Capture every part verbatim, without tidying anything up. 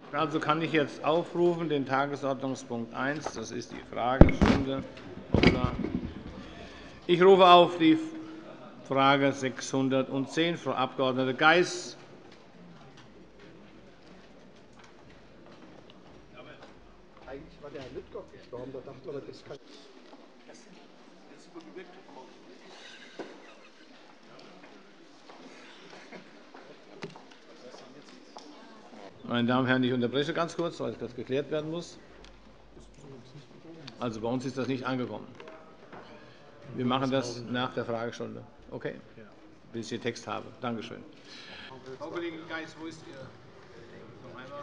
Also kann ich jetzt aufrufen den Tagesordnungspunkt eins, das ist die Fragestunde. Ich rufe auf die Frage sechshundertzehn, Frau Abg. Geis. Eigentlich war der Herr Lüttgott gestorben, da dachte man, das kann. Meine Damen und Herren, ich unterbreche ganz kurz, weil das geklärt werden muss. Also bei uns ist das nicht angekommen. Wir machen das nach der Fragestunde. Okay? Bis ich den Text habe. Danke schön. Frau Kollegin Geis, wo ist Ihr? Noch einmal.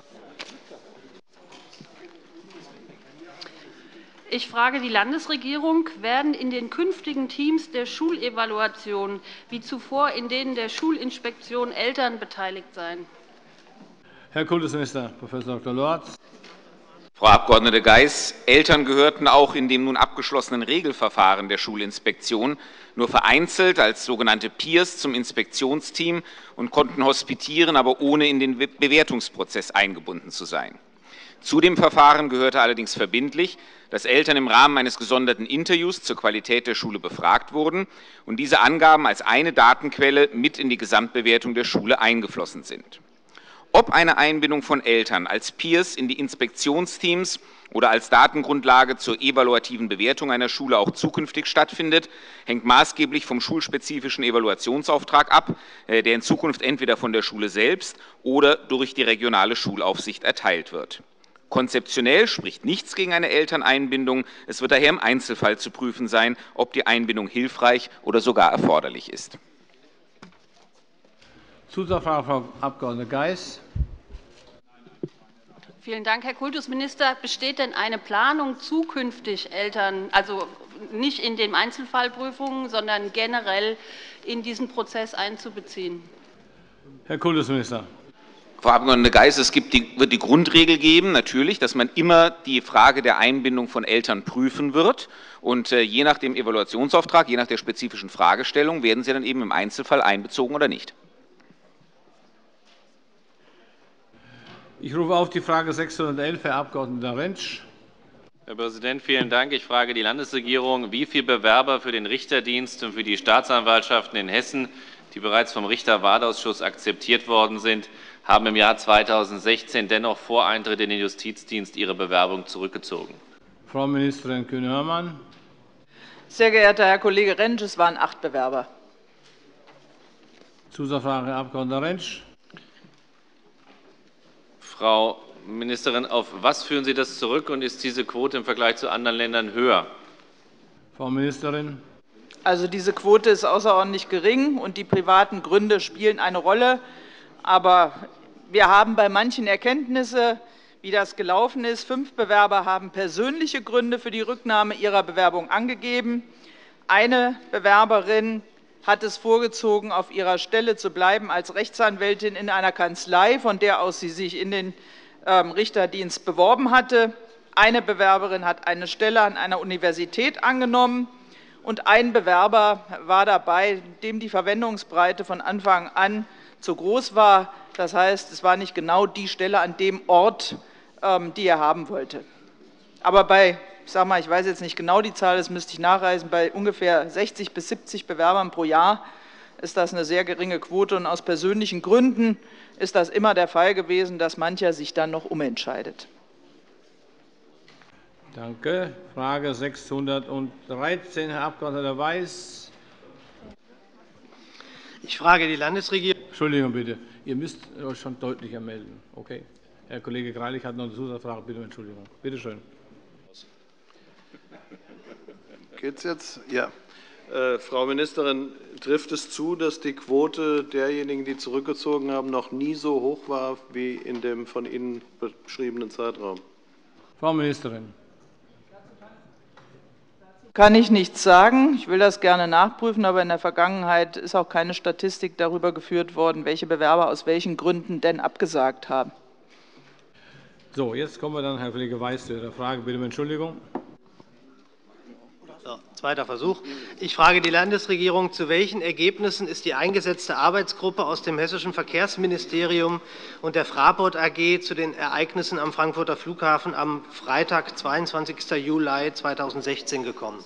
Ich frage die Landesregierung, werden in den künftigen Teams der Schulevaluation wie zuvor in denen der Schulinspektion Eltern beteiligt sein? Herr Kultusminister Prof. Doktor Lorz. Frau Abg. Geis, Eltern gehörten auch in dem nun abgeschlossenen Regelverfahren der Schulinspektion nur vereinzelt als sogenannte Peers zum Inspektionsteam und konnten hospitieren, aber ohne in den Bewertungsprozess eingebunden zu sein. Zu dem Verfahren gehörte allerdings verbindlich, dass Eltern im Rahmen eines gesonderten Interviews zur Qualität der Schule befragt wurden und diese Angaben als eine Datenquelle mit in die Gesamtbewertung der Schule eingeflossen sind. Ob eine Einbindung von Eltern als Peers in die Inspektionsteams oder als Datengrundlage zur evaluativen Bewertung einer Schule auch zukünftig stattfindet, hängt maßgeblich vom schulspezifischen Evaluationsauftrag ab, der in Zukunft entweder von der Schule selbst oder durch die regionale Schulaufsicht erteilt wird. Konzeptionell spricht nichts gegen eine Elterneinbindung. Es wird daher im Einzelfall zu prüfen sein, ob die Einbindung hilfreich oder sogar erforderlich ist. Zusatzfrage, Frau Abg. Geis. Vielen Dank, Herr Kultusminister. Besteht denn eine Planung, zukünftig Eltern, also nicht in den Einzelfallprüfungen, sondern generell in diesen Prozess einzubeziehen? Herr Kultusminister. Frau Abg. Geis, es gibt die, wird die Grundregel geben, natürlich, dass man immer die Frage der Einbindung von Eltern prüfen wird. Und äh, je nach dem Evaluationsauftrag, je nach der spezifischen Fragestellung, werden sie dann eben im Einzelfall einbezogen oder nicht. Ich rufe auf die Frage sechshundertelf, Herr Abg. Rentsch. Herr Präsident, vielen Dank. Ich frage die Landesregierung, wie viele Bewerber für den Richterdienst und für die Staatsanwaltschaften in Hessen, die bereits vom Richterwahlausschuss akzeptiert worden sind, haben im Jahr zweitausendsechzehn dennoch vor Eintritt in den Justizdienst ihre Bewerbung zurückgezogen? Frau Ministerin Kühne-Hörmann. Sehr geehrter Herr Kollege Rentsch, es waren acht Bewerber. Zusatzfrage, Herr Abg. Rentsch. Frau Ministerin, auf was führen Sie das zurück, und ist diese Quote im Vergleich zu anderen Ländern höher? Frau Ministerin. Also diese Quote ist außerordentlich gering, und die privaten Gründe spielen eine Rolle. Aber wir haben bei manchen Erkenntnisse, wie das gelaufen ist. Fünf Bewerber haben persönliche Gründe für die Rücknahme ihrer Bewerbung angegeben. Eine Bewerberin hat es vorgezogen, auf ihrer Stelle zu bleiben als Rechtsanwältin in einer Kanzlei, von der aus sie sich in den Richterdienst beworben hatte. Eine Bewerberin hat eine Stelle an einer Universität angenommen, und ein Bewerber war dabei, dem die Verwendungsbreite von Anfang an zu groß war. Das heißt, es war nicht genau die Stelle an dem Ort, die er haben wollte. Aber bei, ich sage mal, ich weiß jetzt nicht genau die Zahl, das müsste ich nachweisen, bei ungefähr sechzig bis siebzig Bewerbern pro Jahr ist das eine sehr geringe Quote. Und aus persönlichen Gründen ist das immer der Fall gewesen, dass mancher sich dann noch umentscheidet. Danke. Frage sechshundertdreizehn, Herr Abg. Weiß. Ich frage die Landesregierung. Entschuldigung bitte. Ihr müsst euch schon deutlicher melden. Okay. Herr Kollege Greilich hat noch eine Zusatzfrage. Bitte um Entschuldigung. Bitte schön. Geht's jetzt? Ja. Äh, Frau Ministerin, trifft es zu, dass die Quote derjenigen, die zurückgezogen haben, noch nie so hoch war wie in dem von Ihnen beschriebenen Zeitraum? Frau Ministerin. Kann ich nichts sagen. Ich will das gerne nachprüfen, aber in der Vergangenheit ist auch keine Statistik darüber geführt worden, welche Bewerber aus welchen Gründen denn abgesagt haben. So, jetzt kommen wir dann, Herr Kollege Weiß, zu Ihrer Frage. Bitte um Entschuldigung. Ja, Zweiter Versuch. Ich frage die Landesregierung, zu welchen Ergebnissen ist die eingesetzte Arbeitsgruppe aus dem Hessischen Verkehrsministerium und der Fraport A G zu den Ereignissen am Frankfurter Flughafen am Freitag, zweiundzwanzigsten Juli zweitausendsechzehn gekommen?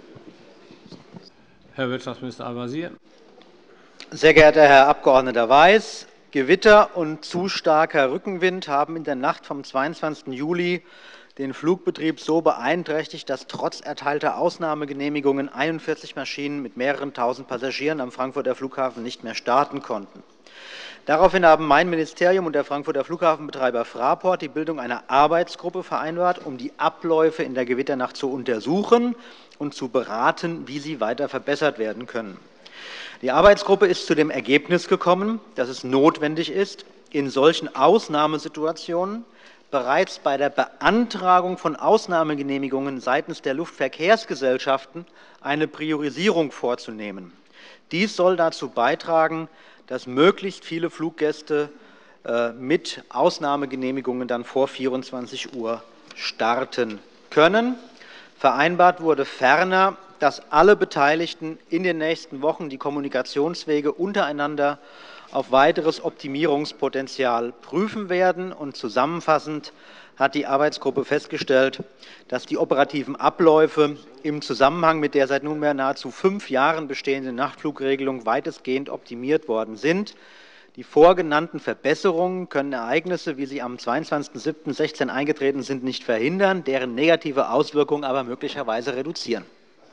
Herr Wirtschaftsminister Al-Wazir. Sehr geehrter Herr Abg. Weiß, Gewitter und zu starker Rückenwind haben in der Nacht vom zweiundzwanzigsten Juli den Flugbetrieb so beeinträchtigt, dass trotz erteilter Ausnahmegenehmigungen einundvierzig Maschinen mit mehreren tausend Passagieren am Frankfurter Flughafen nicht mehr starten konnten. Daraufhin haben mein Ministerium und der Frankfurter Flughafenbetreiber Fraport die Bildung einer Arbeitsgruppe vereinbart, um die Abläufe in der Gewitternacht zu untersuchen und zu beraten, wie sie weiter verbessert werden können. Die Arbeitsgruppe ist zu dem Ergebnis gekommen, dass es notwendig ist, in solchen Ausnahmesituationen bereits bei der Beantragung von Ausnahmegenehmigungen seitens der Luftverkehrsgesellschaften eine Priorisierung vorzunehmen. Dies soll dazu beitragen, dass möglichst viele Fluggäste mit Ausnahmegenehmigungen dann vor vierundzwanzig Uhr starten können. Vereinbart wurde ferner, dass alle Beteiligten in den nächsten Wochen die Kommunikationswege untereinander auf weiteres Optimierungspotenzial prüfen werden. Und zusammenfassend hat die Arbeitsgruppe festgestellt, dass die operativen Abläufe im Zusammenhang mit der seit nunmehr nahezu fünf Jahren bestehenden Nachtflugregelung weitestgehend optimiert worden sind. Die vorgenannten Verbesserungen können Ereignisse, wie sie am zweiundzwanzigsten siebten zweitausendsechzehn eingetreten sind, nicht verhindern, deren negative Auswirkungen aber möglicherweise reduzieren.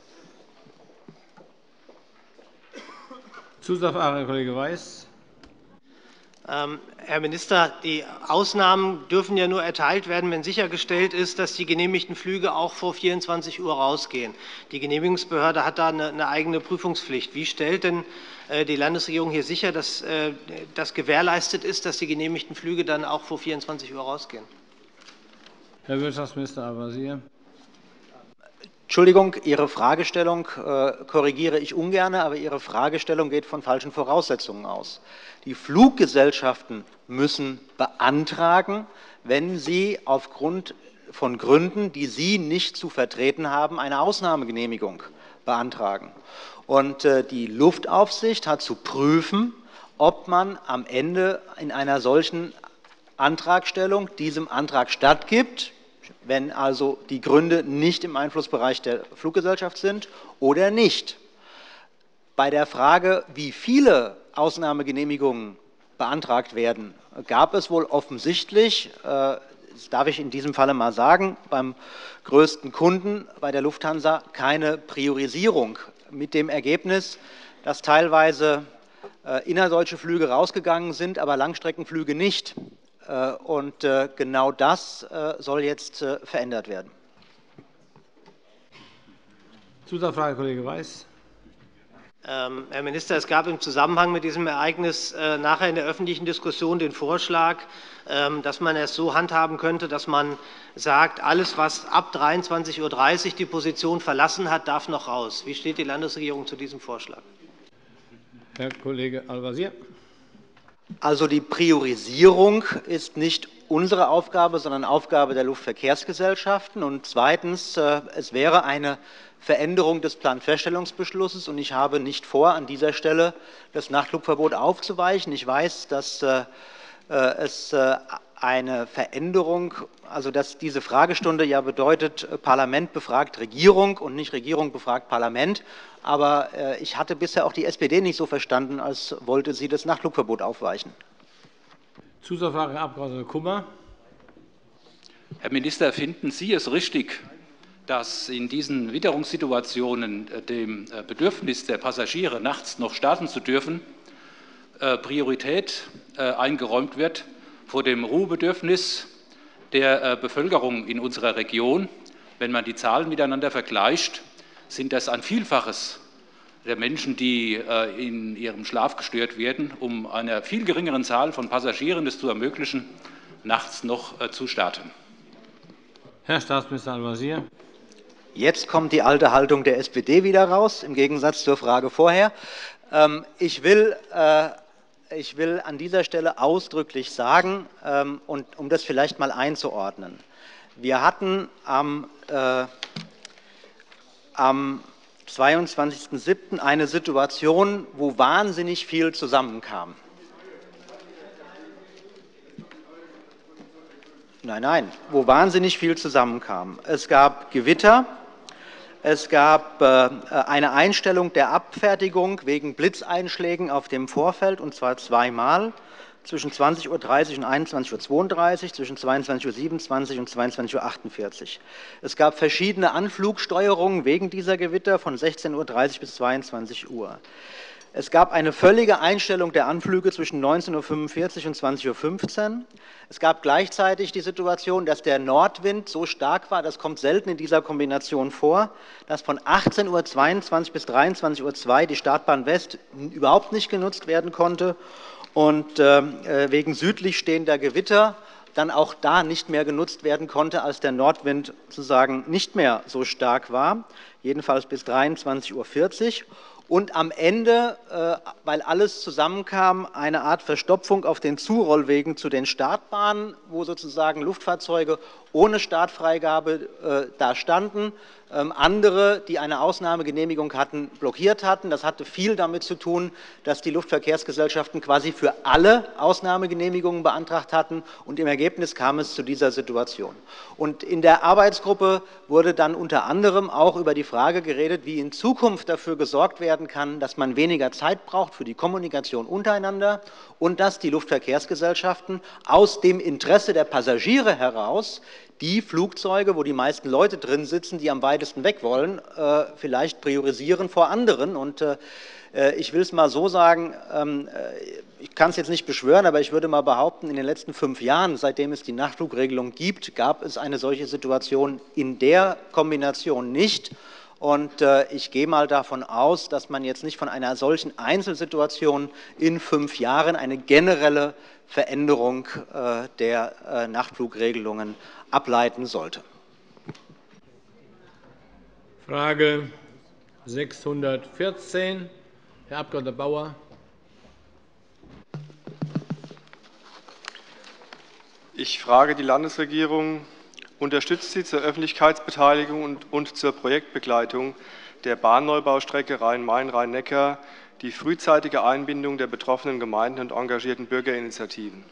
Zusatzfrage, Herr Kollege Weiß. Herr Minister, die Ausnahmen dürfen ja nur erteilt werden, wenn sichergestellt ist, dass die genehmigten Flüge auch vor vierundzwanzig Uhr rausgehen. Die Genehmigungsbehörde hat da eine eigene Prüfungspflicht. Wie stellt denn die Landesregierung hier sicher, dass das gewährleistet ist, dass die genehmigten Flüge dann auch vor vierundzwanzig Uhr rausgehen? Herr Wirtschaftsminister Al-Wazir. Entschuldigung, Ihre Fragestellung äh, korrigiere ich ungern, aber Ihre Fragestellung geht von falschen Voraussetzungen aus. Die Fluggesellschaften müssen beantragen, wenn sie aufgrund von Gründen, die sie nicht zu vertreten haben, eine Ausnahmegenehmigung beantragen. Und äh, die Luftaufsicht hat zu prüfen, ob man am Ende in einer solchen Antragstellung diesem Antrag stattgibt, wenn also die Gründe nicht im Einflussbereich der Fluggesellschaft sind oder nicht. Bei der Frage, wie viele Ausnahmegenehmigungen beantragt werden, gab es wohl offensichtlich, das darf ich in diesem Falle mal sagen, beim größten Kunden, bei der Lufthansa, keine Priorisierung, mit dem Ergebnis, dass teilweise innerdeutsche Flüge rausgegangen sind, aber Langstreckenflüge nicht. Und genau das soll jetzt verändert werden. Zusatzfrage, Kollege Weiß. Ähm, Herr Minister, es gab im Zusammenhang mit diesem Ereignis äh, nachher in der öffentlichen Diskussion den Vorschlag, ähm, dass man es so handhaben könnte, dass man sagt, alles, was ab dreiundzwanzig Uhr dreißig die Position verlassen hat, darf noch raus. Wie steht die Landesregierung zu diesem Vorschlag? Herr Kollege Al-Wazir. Also die Priorisierung ist nicht unsere Aufgabe, sondern Aufgabe der Luftverkehrsgesellschaften. Und zweitens, es wäre eine Veränderung des Planfeststellungsbeschlusses, und ich habe nicht vor, an dieser Stelle das Nachtflugverbot aufzuweichen. Ich weiß, dass es eine Veränderung, also dass diese Fragestunde ja bedeutet, Parlament befragt Regierung und nicht Regierung befragt Parlament. Aber ich hatte bisher auch die S P D nicht so verstanden, als wollte sie das Nachtflugverbot aufweichen. Zusatzfrage, Herr Abg. Kummer. Herr Minister, finden Sie es richtig, dass in diesen Witterungssituationen dem Bedürfnis der Passagiere, nachts noch starten zu dürfen, Priorität eingeräumt wird vor dem Ruhebedürfnis der Bevölkerung in unserer Region? Wenn man die Zahlen miteinander vergleicht, sind das ein Vielfaches der Menschen, die in ihrem Schlaf gestört werden, um einer viel geringeren Zahl von Passagieren es zu ermöglichen, nachts noch zu starten. Herr Staatsminister Al-Wazir. Jetzt kommt die alte Haltung der S P D wieder raus, im Gegensatz zur Frage vorher. Ich will, ich will an dieser Stelle ausdrücklich sagen, und um das vielleicht mal einzuordnen, wir hatten am, äh, am zweiundzwanzigsten siebten eine Situation, wo wahnsinnig viel zusammenkam. Nein, nein, wo wahnsinnig viel zusammenkam. Es gab Gewitter, es gab äh, eine Einstellung der Abfertigung wegen Blitzeinschlägen auf dem Vorfeld, und zwar zweimal, zwischen zwanzig Uhr dreißig und einundzwanzig Uhr zweiunddreißig, zwischen zweiundzwanzig Uhr siebenundzwanzig und zweiundzwanzig Uhr achtundvierzig. Es gab verschiedene Anflugsteuerungen wegen dieser Gewitter von sechzehn Uhr dreißig bis zweiundzwanzig Uhr. Es gab eine völlige Einstellung der Anflüge zwischen neunzehn Uhr fünfundvierzig und zwanzig Uhr fünfzehn. Es gab gleichzeitig die Situation, dass der Nordwind so stark war, das kommt selten in dieser Kombination vor, dass von achtzehn Uhr zweiundzwanzig bis dreiundzwanzig Uhr zwei die Startbahn West überhaupt nicht genutzt werden konnte und äh, wegen südlich stehender Gewitter dann auch da nicht mehr genutzt werden konnte, als der Nordwind sozusagen nicht mehr so stark war, jedenfalls bis dreiundzwanzig Uhr vierzig. Und am Ende, weil alles zusammenkam, eine Art Verstopfung auf den Zurollwegen zu den Startbahnen, wo sozusagen Luftfahrzeuge ohne Startfreigabe äh, da standen, ähm, andere, die eine Ausnahmegenehmigung hatten, blockiert hatten. Das hatte viel damit zu tun, dass die Luftverkehrsgesellschaften quasi für alle Ausnahmegenehmigungen beantragt hatten, und im Ergebnis kam es zu dieser Situation. Und in der Arbeitsgruppe wurde dann unter anderem auch über die Frage geredet, wie in Zukunft dafür gesorgt werden kann, dass man weniger Zeit braucht für die Kommunikation untereinander und dass die Luftverkehrsgesellschaften aus dem Interesse der Passagiere heraus die Flugzeuge, wo die meisten Leute drin sitzen, die am weitesten weg wollen, vielleicht priorisieren vor anderen. Und ich will es mal so sagen, ich kann es jetzt nicht beschwören, aber ich würde mal behaupten, in den letzten fünf Jahren, seitdem es die Nachtflugregelung gibt, gab es eine solche Situation in der Kombination nicht. Und ich gehe mal davon aus, dass man jetzt nicht von einer solchen Einzelsituation in fünf Jahren eine generelle Veränderung der Nachtflugregelungen ableiten sollte. Frage sechshundertvierzehn, Herr Abg. Bauer. Ich frage die Landesregierung: Unterstützt sie zur Öffentlichkeitsbeteiligung und, und zur Projektbegleitung der Bahnneubaustrecke Rhein-Main-Rhein-Neckar die frühzeitige Einbindung der betroffenen Gemeinden und engagierten Bürgerinitiativen?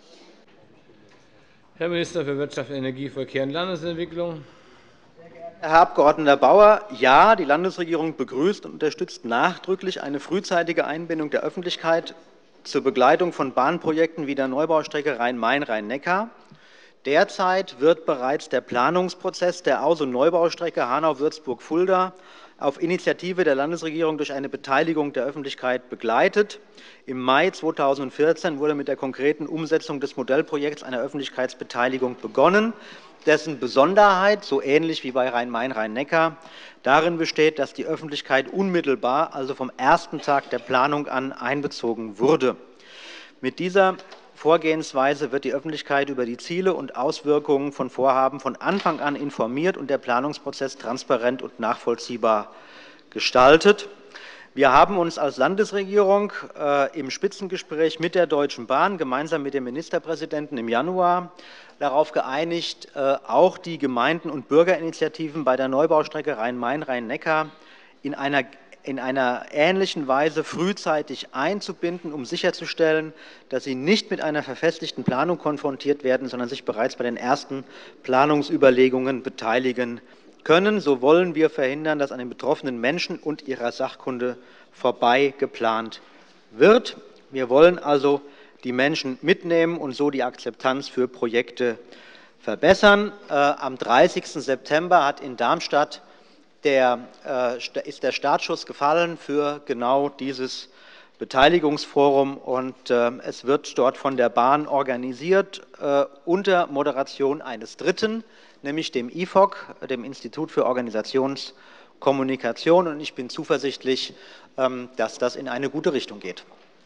Herr Minister für Wirtschaft, Energie, Verkehr und Landesentwicklung. Herr Abg. Bauer, ja, die Landesregierung begrüßt und unterstützt nachdrücklich eine frühzeitige Einbindung der Öffentlichkeit zur Begleitung von Bahnprojekten wie der Neubaustrecke Rhein-Main-Rhein-Neckar. Derzeit wird bereits der Planungsprozess der Aus- und Neubaustrecke Hanau-Würzburg-Fulda auf Initiative der Landesregierung durch eine Beteiligung der Öffentlichkeit begleitet. Im Mai zweitausendvierzehn wurde mit der konkreten Umsetzung des Modellprojekts eine Öffentlichkeitsbeteiligung begonnen, dessen Besonderheit, so ähnlich wie bei Rhein-Main-Rhein-Neckar, darin besteht, dass die Öffentlichkeit unmittelbar, also vom ersten Tag der Planung an, einbezogen wurde. Mit dieser Vorgehensweise wird die Öffentlichkeit über die Ziele und Auswirkungen von Vorhaben von Anfang an informiert und der Planungsprozess transparent und nachvollziehbar gestaltet. Wir haben uns als Landesregierung äh, im Spitzengespräch mit der Deutschen Bahn gemeinsam mit dem Ministerpräsidenten im Januar darauf geeinigt, äh, auch die Gemeinden und Bürgerinitiativen bei der Neubaustrecke Rhein-Main-Rhein-Neckar in einer in einer ähnlichen Weise frühzeitig einzubinden, um sicherzustellen, dass sie nicht mit einer verfestigten Planung konfrontiert werden, sondern sich bereits bei den ersten Planungsüberlegungen beteiligen können. So wollen wir verhindern, dass an den betroffenen Menschen und ihrer Sachkunde vorbei geplant wird. Wir wollen also die Menschen mitnehmen und so die Akzeptanz für Projekte verbessern. Äh, am dreißigsten September hat in Darmstadt Der, äh, ist der Startschuss gefallen für genau dieses Beteiligungsforum, und äh, es wird dort von der Bahn organisiert äh, unter Moderation eines Dritten, nämlich dem I F O C, dem Institut für Organisationskommunikation, und ich bin zuversichtlich, ähm, dass das in eine gute Richtung geht.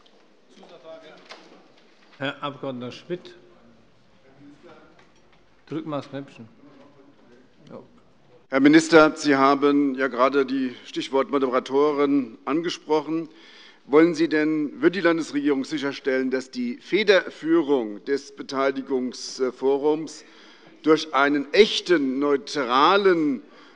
Herr Abg. Schmidt, drück mal das Knöpfchen. Herr Minister, Sie haben ja gerade die Stichwort Moderatoren angesprochen. Wollen Sie denn, wird die Landesregierung sicherstellen, dass die Federführung des Beteiligungsforums durch einen echten, neutralen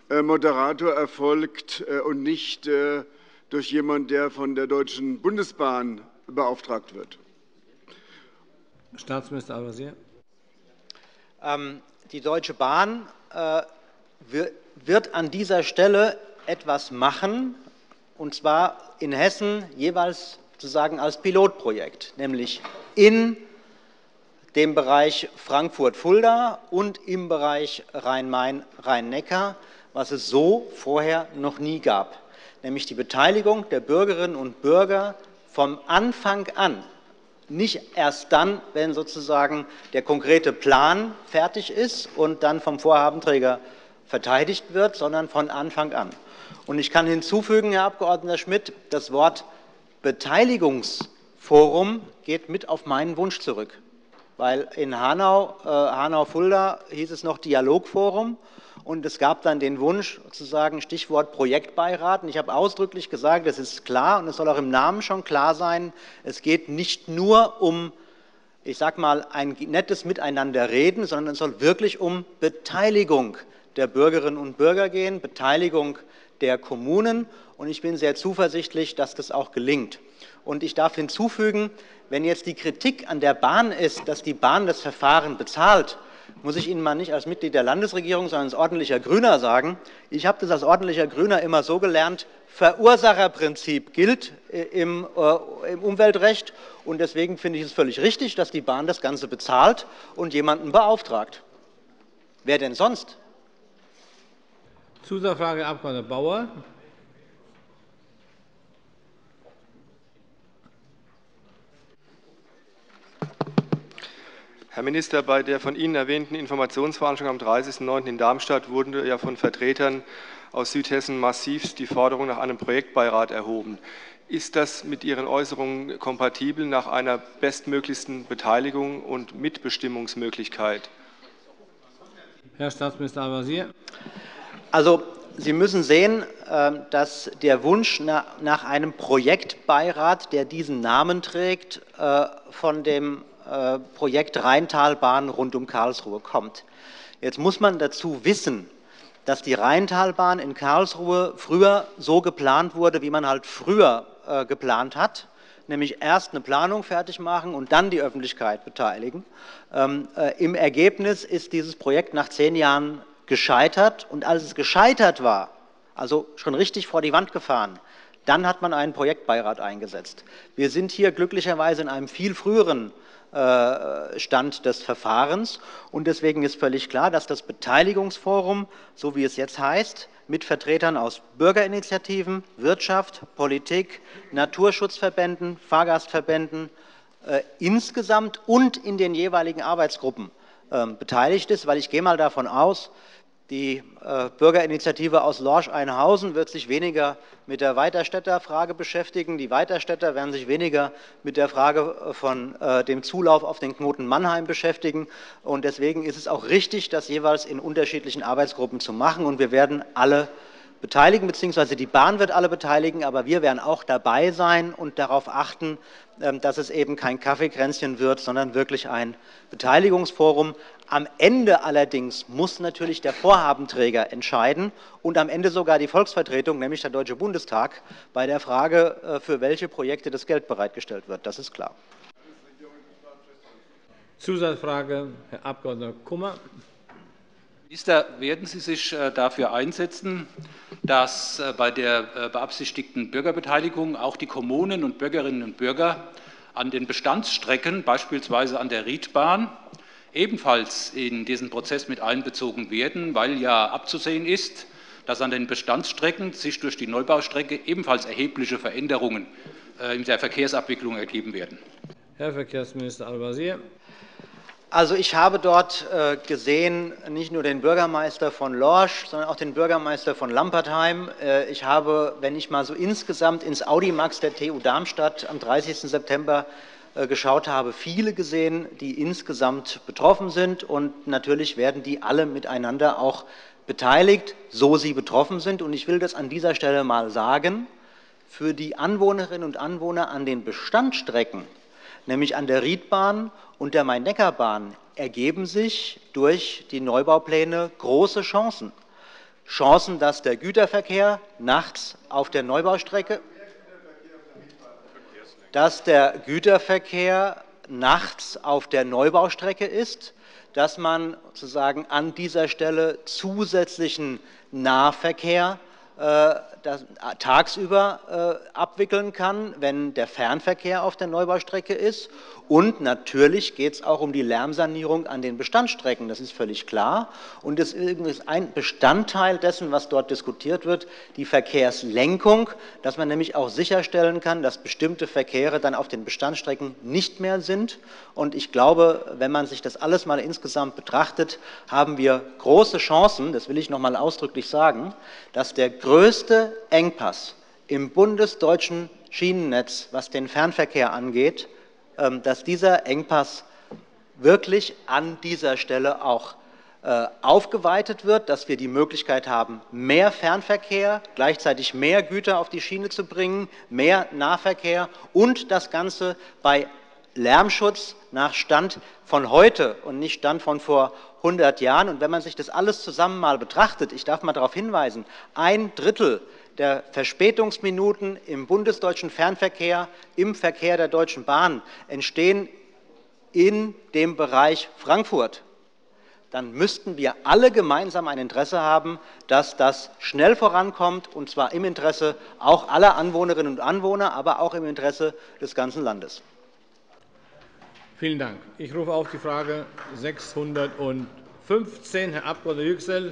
Moderator erfolgt und nicht durch jemanden, der von der Deutschen Bundesbahn beauftragt wird? Staatsminister Al-Wazir. Ähm, die Deutsche Bahn äh, wird an dieser Stelle etwas machen, und zwar in Hessen jeweils sozusagen als Pilotprojekt, nämlich in dem Bereich Frankfurt-Fulda und im Bereich Rhein-Main, Rhein-Neckar, was es so vorher noch nie gab, nämlich die Beteiligung der Bürgerinnen und Bürger vom Anfang an, nicht erst dann, wenn sozusagen der konkrete Plan fertig ist und dann vom Vorhabenträger verteidigt wird, sondern von Anfang an. Und ich kann hinzufügen, Herr Abgeordneter Schmidt, das Wort Beteiligungsforum geht mit auf meinen Wunsch zurück, weil in Hanau, äh, Hanau-Fulda hieß es noch Dialogforum und es gab dann den Wunsch, sozusagen Stichwort Projektbeirat. Und ich habe ausdrücklich gesagt, es ist klar und es soll auch im Namen schon klar sein, es geht nicht nur um, ich sage mal, ein nettes Miteinanderreden, sondern es soll wirklich um Beteiligung der Bürgerinnen und Bürger gehen, Beteiligung der Kommunen. Und ich bin sehr zuversichtlich, dass das auch gelingt. Und ich darf hinzufügen, wenn jetzt die Kritik an der Bahn ist, dass die Bahn das Verfahren bezahlt, muss ich Ihnen mal nicht als Mitglied der Landesregierung, sondern als ordentlicher Grüner sagen, ich habe das als ordentlicher Grüner immer so gelernt, Verursacherprinzip gilt im, äh, im Umweltrecht und deswegen finde ich es völlig richtig, dass die Bahn das Ganze bezahlt und jemanden beauftragt. Wer denn sonst? Zusatzfrage, Herr Abg. Bauer. Herr Minister, bei der von Ihnen erwähnten Informationsveranstaltung am dreißigsten neunten in Darmstadt wurde ja von Vertretern aus Südhessen massiv die Forderung nach einem Projektbeirat erhoben. Ist das mit Ihren Äußerungen kompatibel nach einer bestmöglichsten Beteiligung und Mitbestimmungsmöglichkeit? Herr Staatsminister Al-Wazir. Also, Sie müssen sehen, dass der Wunsch nach einem Projektbeirat, der diesen Namen trägt, von dem Projekt Rheintalbahn rund um Karlsruhe kommt. Jetzt muss man dazu wissen, dass die Rheintalbahn in Karlsruhe früher so geplant wurde, wie man halt früher äh, geplant hat, nämlich erst eine Planung fertig machen und dann die Öffentlichkeit beteiligen. Ähm, äh, Im Ergebnis ist dieses Projekt nach zehn Jahren gescheitert und als es gescheitert war, also schon richtig vor die Wand gefahren, dann hat man einen Projektbeirat eingesetzt. Wir sind hier glücklicherweise in einem viel früheren Stand des Verfahrens. Und deswegen ist völlig klar, dass das Beteiligungsforum, so wie es jetzt heißt, mit Vertretern aus Bürgerinitiativen, Wirtschaft, Politik, Naturschutzverbänden, Fahrgastverbänden äh, insgesamt und in den jeweiligen Arbeitsgruppen äh, beteiligt ist, weil ich gehe mal davon aus, die äh, Bürgerinitiative aus Lorsch-Einhausen wird sich weniger mit der Weiterstädter Frage beschäftigen. Die Weiterstädter werden sich weniger mit der Frage von äh, dem Zulauf auf den Knoten Mannheim beschäftigen. Und deswegen ist es auch richtig, das jeweils in unterschiedlichen Arbeitsgruppen zu machen. Und wir werden alle beteiligen, beziehungsweise die Bahn wird alle beteiligen, aber wir werden auch dabei sein und darauf achten, dass es eben kein Kaffeekränzchen wird, sondern wirklich ein Beteiligungsforum. Am Ende allerdings muss natürlich der Vorhabenträger entscheiden und am Ende sogar die Volksvertretung, nämlich der Deutsche Bundestag, bei der Frage, für welche Projekte das Geld bereitgestellt wird. Das ist klar. Zusatzfrage, Herr Abg. Kummer. Minister, werden Sie sich dafür einsetzen, dass bei der beabsichtigten Bürgerbeteiligung auch die Kommunen und Bürgerinnen und Bürger an den Bestandsstrecken, beispielsweise an der Riedbahn, ebenfalls in diesen Prozess mit einbezogen werden, weil ja abzusehen ist, dass an den Bestandsstrecken sich durch die Neubaustrecke ebenfalls erhebliche Veränderungen in der Verkehrsabwicklung ergeben werden? Herr Verkehrsminister Al-Wazir. Also ich habe dort gesehen, nicht nur den Bürgermeister von Lorsch, sondern auch den Bürgermeister von Lampertheim. Ich habe, wenn ich mal so insgesamt ins Audimax der T U Darmstadt am dreißigsten September geschaut habe, viele gesehen, die insgesamt betroffen sind. Und natürlich werden die alle miteinander auch beteiligt, so sie betroffen sind. Und ich will das an dieser Stelle mal sagen, für die Anwohnerinnen und Anwohner an den Bestandsstrecken, nämlich an der Riedbahn und der Main-Neckar-Bahn, ergeben sich durch die Neubaupläne große Chancen. Chancen, dass der Güterverkehr nachts auf der Neubaustrecke, dass der Güterverkehr nachts auf der Neubaustrecke ist, dass man sozusagen an dieser Stelle zusätzlichen Nahverkehr äh, das, äh, tagsüber äh, abwickeln kann, wenn der Fernverkehr auf der Neubaustrecke ist. Und natürlich geht es auch um die Lärmsanierung an den Bestandsstrecken, das ist völlig klar. Und es ist ein Bestandteil dessen, was dort diskutiert wird, die Verkehrslenkung, dass man nämlich auch sicherstellen kann, dass bestimmte Verkehre dann auf den Bestandsstrecken nicht mehr sind. Und ich glaube, wenn man sich das alles mal insgesamt betrachtet, haben wir große Chancen, das will ich noch mal ausdrücklich sagen, dass der größte Engpass im bundesdeutschen Schienennetz, was den Fernverkehr angeht, dass dieser Engpass wirklich an dieser Stelle auch äh, aufgeweitet wird, dass wir die Möglichkeit haben, mehr Fernverkehr, gleichzeitig mehr Güter auf die Schiene zu bringen, mehr Nahverkehr und das Ganze bei Lärmschutz nach Stand von heute und nicht Stand von vor hundert Jahren. Und wenn man sich das alles zusammen mal betrachtet, ich darf mal darauf hinweisen, ein Drittel der Verspätungsminuten im bundesdeutschen Fernverkehr, im Verkehr der Deutschen Bahn entstehen in dem Bereich Frankfurt, dann müssten wir alle gemeinsam ein Interesse haben, dass das schnell vorankommt, und zwar im Interesse auch aller Anwohnerinnen und Anwohner, aber auch im Interesse des ganzen Landes. Vielen Dank. Ich rufe auf die Frage sechshundertfünfzehn. Herr Abg. Yüksel.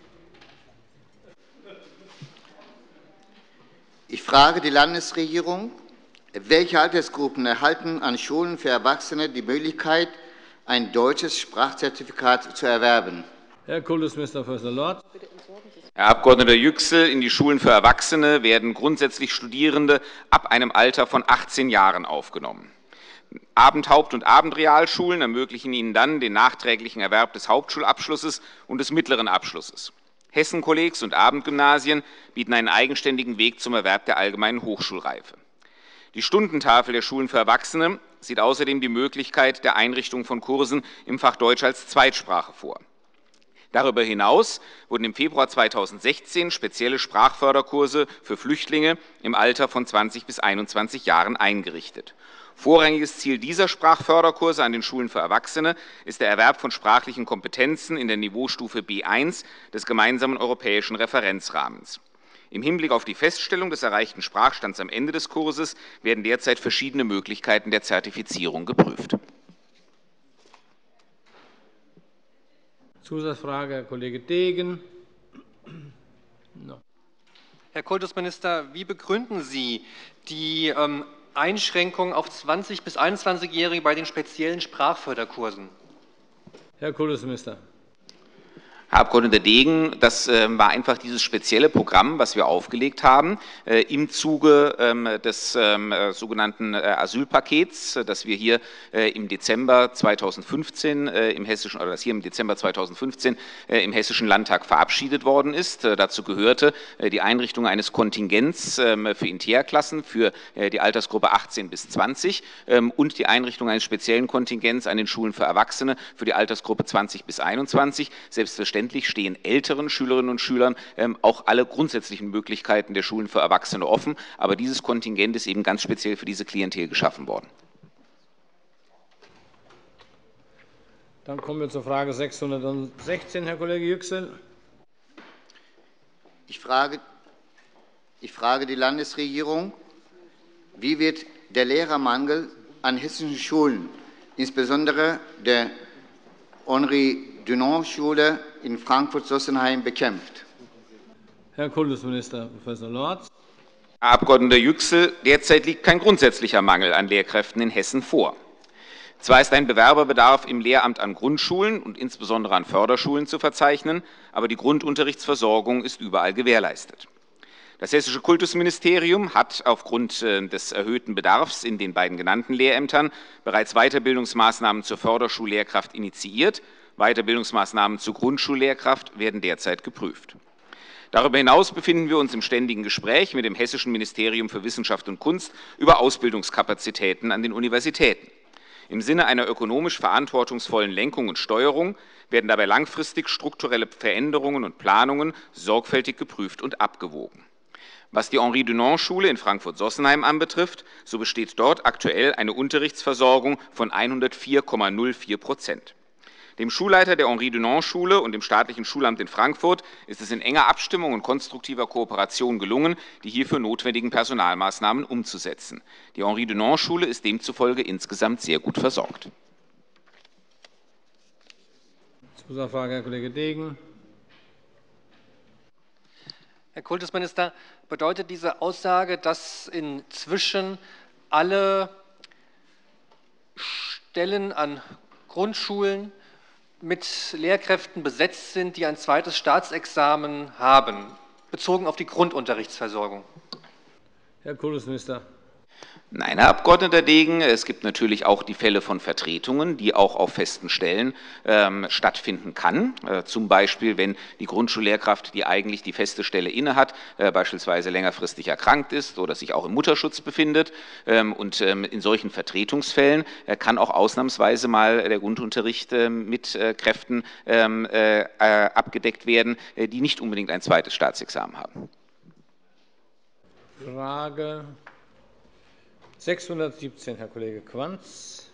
Ich frage die Landesregierung, welche Altersgruppen erhalten an Schulen für Erwachsene die Möglichkeit, ein deutsches Sprachzertifikat zu erwerben? Herr Kultusminister Förster Lorz. Herr Abg. Yüksel, in die Schulen für Erwachsene werden grundsätzlich Studierende ab einem Alter von achtzehn Jahren aufgenommen. Abend-, Haupt- und Abendrealschulen ermöglichen ihnen dann den nachträglichen Erwerb des Hauptschulabschlusses und des mittleren Abschlusses. Hessenkollegs und Abendgymnasien bieten einen eigenständigen Weg zum Erwerb der allgemeinen Hochschulreife. Die Stundentafel der Schulen für Erwachsene sieht außerdem die Möglichkeit der Einrichtung von Kursen im Fach Deutsch als Zweitsprache vor. Darüber hinaus wurden im Februar zweitausendsechzehn spezielle Sprachförderkurse für Flüchtlinge im Alter von zwanzig bis einundzwanzig Jahren eingerichtet. Vorrangiges Ziel dieser Sprachförderkurse an den Schulen für Erwachsene ist der Erwerb von sprachlichen Kompetenzen in der Niveaustufe B eins des gemeinsamen europäischen Referenzrahmens. Im Hinblick auf die Feststellung des erreichten Sprachstands am Ende des Kurses werden derzeit verschiedene Möglichkeiten der Zertifizierung geprüft. Zusatzfrage, Herr Kollege Degen. No. Herr Kultusminister, wie begründen Sie die ähm, Einschränkung auf zwanzig- bis einundzwanzigjährige bei den speziellen Sprachförderkursen? Herr Kultusminister. Herr Abg. Degen, das war einfach dieses spezielle Programm, was wir aufgelegt haben, im Zuge des sogenannten Asylpakets, das wir hier im Dezember zweitausendfünfzehn im hessischen oder das hier im Dezember zweitausendfünfzehn im Hessischen Landtag verabschiedet worden ist. Dazu gehörte die Einrichtung eines Kontingents für Interklassen für die Altersgruppe achtzehn bis zwanzig und die Einrichtung eines speziellen Kontingents an den Schulen für Erwachsene für die Altersgruppe zwanzig bis einundzwanzig. Selbstverständlich stehen älteren Schülerinnen und Schülern ähm, auch alle grundsätzlichen Möglichkeiten der Schulen für Erwachsene offen. Aber dieses Kontingent ist eben ganz speziell für diese Klientel geschaffen worden. Dann kommen wir zur Frage sechshundertsechzehn, Herr Kollege Yüksel. Ich frage, ich frage die Landesregierung, wie wird der Lehrermangel an hessischen Schulen, insbesondere der Henri-Dunant-Schule in Frankfurt-Sossenheim, bekämpft? Herr Kultusminister Professor Lorz. Herr Abg. Yüksel, derzeit liegt kein grundsätzlicher Mangel an Lehrkräften in Hessen vor. Zwar ist ein Bewerberbedarf im Lehramt an Grundschulen und insbesondere an Förderschulen zu verzeichnen, aber die Grundunterrichtsversorgung ist überall gewährleistet. Das Hessische Kultusministerium hat aufgrund des erhöhten Bedarfs in den beiden genannten Lehrämtern bereits Weiterbildungsmaßnahmen zur Förderschullehrkraft initiiert. Weiterbildungsmaßnahmen zur Grundschullehrkraft werden derzeit geprüft. Darüber hinaus befinden wir uns im ständigen Gespräch mit dem Hessischen Ministerium für Wissenschaft und Kunst über Ausbildungskapazitäten an den Universitäten. Im Sinne einer ökonomisch verantwortungsvollen Lenkung und Steuerung werden dabei langfristig strukturelle Veränderungen und Planungen sorgfältig geprüft und abgewogen. Was die Henri-Dunant-Schule in Frankfurt-Sossenheim anbetrifft, so besteht dort aktuell eine Unterrichtsversorgung von hundertvier Komma null vier Prozent. Dem Schulleiter der Henri-Dunant-Schule und dem staatlichen Schulamt in Frankfurt ist es in enger Abstimmung und konstruktiver Kooperation gelungen, die hierfür notwendigen Personalmaßnahmen umzusetzen. Die Henri-Dunant-Schule ist demzufolge insgesamt sehr gut versorgt. Zusatzfrage, Herr Kollege Degen. Herr Kultusminister, bedeutet diese Aussage, dass inzwischen alle Stellen an Grundschulen mit Lehrkräften besetzt sind, die ein zweites Staatsexamen haben, bezogen auf die Grundunterrichtsversorgung? Herr Kultusminister. Nein, Herr Abgeordneter Degen, es gibt natürlich auch die Fälle von Vertretungen, die auch auf festen Stellen ähm, stattfinden kann. Äh, zum Beispiel, wenn die Grundschullehrkraft, die eigentlich die feste Stelle innehat, äh, beispielsweise längerfristig erkrankt ist oder sich auch im Mutterschutz befindet. Ähm, und ähm, in solchen Vertretungsfällen äh, kann auch ausnahmsweise mal der Grundunterricht äh, mit äh, Kräften ähm, äh, abgedeckt werden, äh, die nicht unbedingt ein zweites Staatsexamen haben. Frage sechshundertsiebzehn, Herr Kollege Quanz.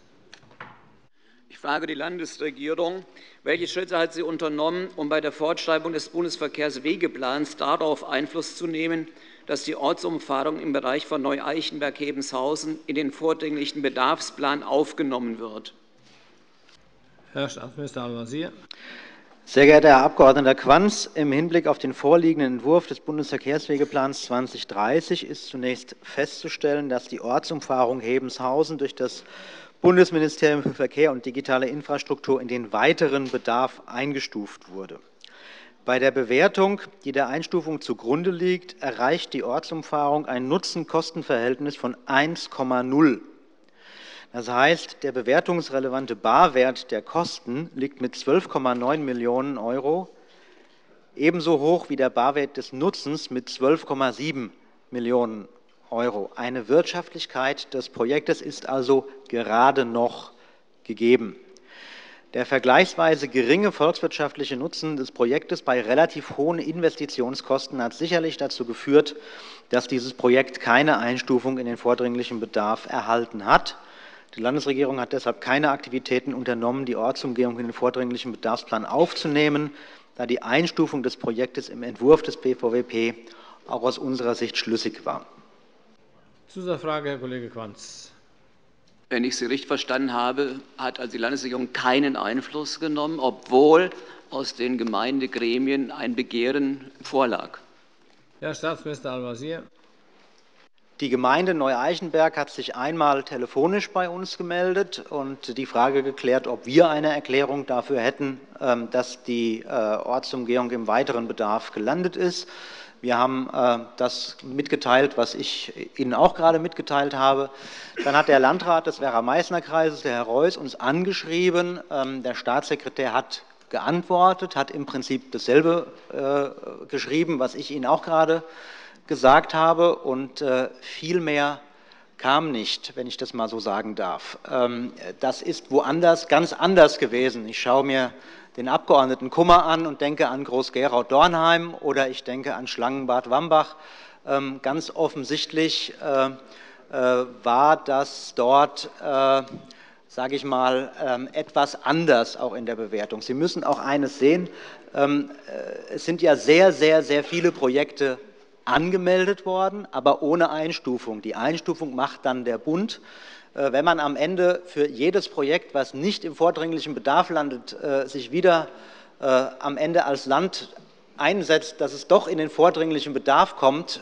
Ich frage die Landesregierung, welche Schritte hat sie unternommen, um bei der Fortschreibung des Bundesverkehrswegeplans darauf Einfluss zu nehmen, dass die Ortsumfahrung im Bereich von Neu-Eichenberg-Hebenshausen in den vordringlichen Bedarfsplan aufgenommen wird? Herr Staatsminister Al-Wazir. Sehr geehrter Herr Abg. Quanz, im Hinblick auf den vorliegenden Entwurf des Bundesverkehrswegeplans zweitausenddreißig ist zunächst festzustellen, dass die Ortsumfahrung Hebenshausen durch das Bundesministerium für Verkehr und digitale Infrastruktur in den weiteren Bedarf eingestuft wurde. Bei der Bewertung, die der Einstufung zugrunde liegt, erreicht die Ortsumfahrung ein Nutzen-Kosten-Verhältnis von eins Komma null. Das heißt, der bewertungsrelevante Barwert der Kosten liegt mit zwölf Komma neun Millionen Euro ebenso hoch wie der Barwert des Nutzens mit zwölf Komma sieben Millionen Euro. Eine Wirtschaftlichkeit des Projektes ist also gerade noch gegeben. Der vergleichsweise geringe volkswirtschaftliche Nutzen des Projektes bei relativ hohen Investitionskosten hat sicherlich dazu geführt, dass dieses Projekt keine Einstufung in den vordringlichen Bedarf erhalten hat. Die Landesregierung hat deshalb keine Aktivitäten unternommen, die Ortsumgehung in den vordringlichen Bedarfsplan aufzunehmen, da die Einstufung des Projektes im Entwurf des B V W P auch aus unserer Sicht schlüssig war. Zusatzfrage, Herr Kollege Quanz. Wenn ich Sie richtig verstanden habe, hat also die Landesregierung keinen Einfluss genommen, obwohl aus den Gemeindegremien ein Begehren vorlag. Herr Staatsminister Al-Wazir. Die Gemeinde Neu-Eichenberg hat sich einmal telefonisch bei uns gemeldet und die Frage geklärt, ob wir eine Erklärung dafür hätten, dass die Ortsumgehung im weiteren Bedarf gelandet ist. Wir haben das mitgeteilt, was ich Ihnen auch gerade mitgeteilt habe. Dann hat der Landrat des Werra-Meißner-Kreises, der Herr Reuß, uns angeschrieben. Der Staatssekretär hat geantwortet, hat im Prinzip dasselbe geschrieben, was ich Ihnen auch gerade gesagt habe, und äh, viel mehr kam nicht, wenn ich das mal so sagen darf. Ähm, das ist woanders ganz anders gewesen. Ich schaue mir den Abgeordneten Kummer an und denke an Groß-Gerau-Dornheim oder ich denke an Schlangenbad Wambach. Ähm, ganz offensichtlich äh, äh, war das dort, äh, sage ich mal, äh, etwas anders auch in der Bewertung. Sie müssen auch eines sehen, ähm, äh, es sind ja sehr, sehr, sehr viele Projekte angemeldet worden, aber ohne Einstufung. Die Einstufung macht dann der Bund. Wenn man am Ende für jedes Projekt, was nicht im vordringlichen Bedarf landet, sich wieder am Ende als Land einsetzt, dass es doch in den vordringlichen Bedarf kommt,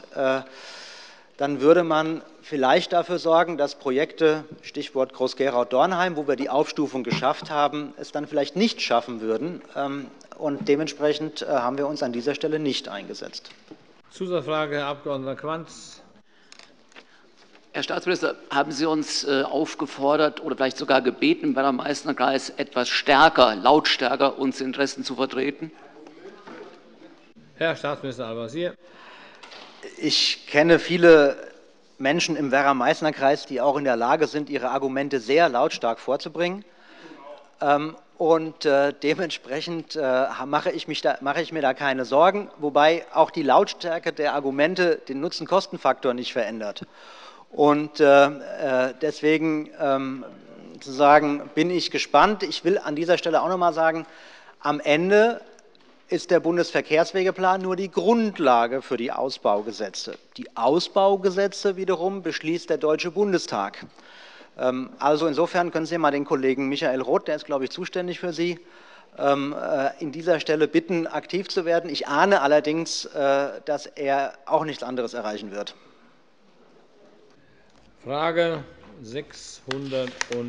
dann würde man vielleicht dafür sorgen, dass Projekte, Stichwort Groß-Gerau-Dornheim, wo wir die Aufstufung geschafft haben, es dann vielleicht nicht schaffen würden. Und dementsprechend haben wir uns an dieser Stelle nicht eingesetzt. Zusatzfrage, Herr Abg. Quanz. Herr Staatsminister, haben Sie uns aufgefordert oder vielleicht sogar gebeten, im Werra-Meißner-Kreis etwas stärker, lautstärker uns Interessen zu vertreten? Herr Staatsminister Al-Wazir. Ich kenne viele Menschen im Werra-Meißner-Kreis, die auch in der Lage sind, ihre Argumente sehr lautstark vorzubringen. Ähm, und äh, dementsprechend äh, mache, ich mich da, mache ich mir da keine Sorgen, wobei auch die Lautstärke der Argumente den Nutzen-Kosten-Faktor nicht verändert. Und äh, äh, deswegen ähm, sozusagen bin ich gespannt. Ich will an dieser Stelle auch noch mal sagen, am Ende ist der Bundesverkehrswegeplan nur die Grundlage für die Ausbaugesetze. Die Ausbaugesetze wiederum beschließt der Deutsche Bundestag. Also insofern können Sie mal den Kollegen Michael Roth, der ist, glaube ich, zuständig für Sie, in dieser Stelle bitten, aktiv zu werden. Ich ahne allerdings, dass er auch nichts anderes erreichen wird. Frage sechshundertachtzehn,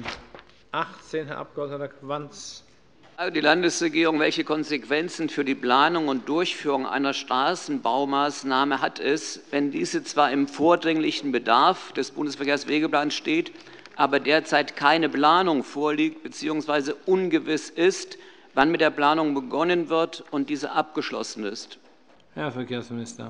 Herr Abg. Quanz. Die Landesregierung, welche Konsequenzen für die Planung und Durchführung einer Straßenbaumaßnahme hat es, wenn diese zwar im vordringlichen Bedarf des Bundesverkehrswegeplans steht, aber derzeit keine Planung vorliegt bzw. ungewiss ist, wann mit der Planung begonnen wird und diese abgeschlossen ist? Herr Verkehrsminister.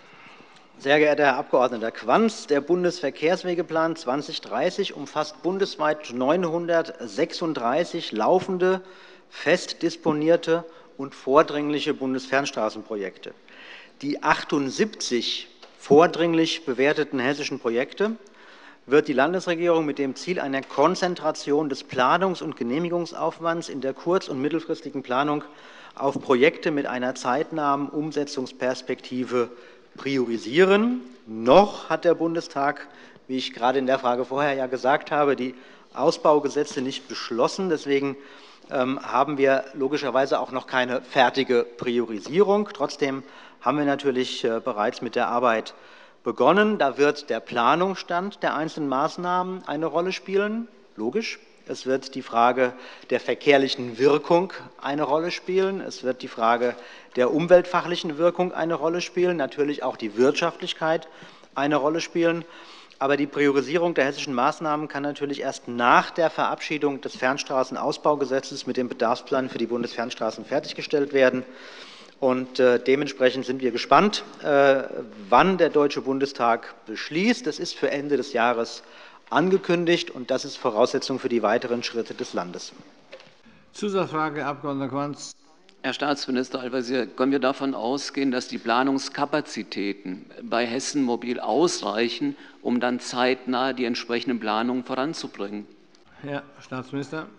Sehr geehrter Herr Abg. Quanz, der Bundesverkehrswegeplan zweitausenddreißig umfasst bundesweit neunhundertsechsunddreißig laufende, fest disponierte und vordringliche Bundesfernstraßenprojekte. Die achtundsiebzig vordringlich bewerteten hessischen Projekte wird die Landesregierung mit dem Ziel einer Konzentration des Planungs- und Genehmigungsaufwands in der kurz- und mittelfristigen Planung auf Projekte mit einer zeitnahen Umsetzungsperspektive priorisieren. Noch hat der Bundestag, wie ich gerade in der Frage vorher ja gesagt habe, die Ausbaugesetze nicht beschlossen. Deswegen ähm, haben wir logischerweise auch noch keine fertige Priorisierung. Trotzdem haben wir natürlich äh, bereits mit der Arbeit begonnen. Da wird der Planungsstand der einzelnen Maßnahmen eine Rolle spielen, logisch. Es wird die Frage der verkehrlichen Wirkung eine Rolle spielen. Es wird die Frage der umweltfachlichen Wirkung eine Rolle spielen, natürlich auch die Wirtschaftlichkeit eine Rolle spielen. Aber die Priorisierung der hessischen Maßnahmen kann natürlich erst nach der Verabschiedung des Fernstraßenausbaugesetzes mit dem Bedarfsplan für die Bundesfernstraßen fertiggestellt werden. Und äh, dementsprechend sind wir gespannt, äh, wann der Deutsche Bundestag beschließt. Das ist für Ende des Jahres angekündigt, und das ist Voraussetzung für die weiteren Schritte des Landes. Zusatzfrage, Herr Abg. Quanz. Herr Staatsminister Al-Wazir, können wir davon ausgehen, dass die Planungskapazitäten bei Hessen Mobil ausreichen, um dann zeitnah die entsprechenden Planungen voranzubringen? Herr Staatsminister.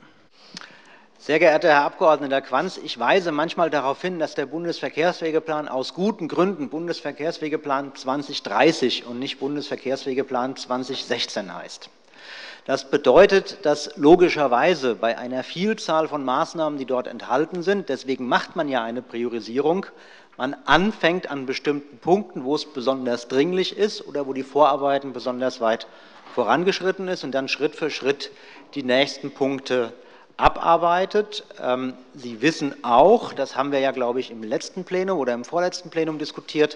Sehr geehrter Herr Abg. Quanz, ich weise manchmal darauf hin, dass der Bundesverkehrswegeplan aus guten Gründen Bundesverkehrswegeplan zweitausenddreißig und nicht Bundesverkehrswegeplan zweitausendsechzehn heißt. Das bedeutet, dass logischerweise bei einer Vielzahl von Maßnahmen, die dort enthalten sind, deswegen macht man ja eine Priorisierung, man anfängt an bestimmten Punkten, wo es besonders dringlich ist oder wo die Vorarbeiten besonders weit vorangeschritten ist, und dann Schritt für Schritt die nächsten Punkte abarbeitet. Sie wissen auch, das haben wir ja, glaube ich, im letzten Plenum oder im vorletzten Plenum diskutiert,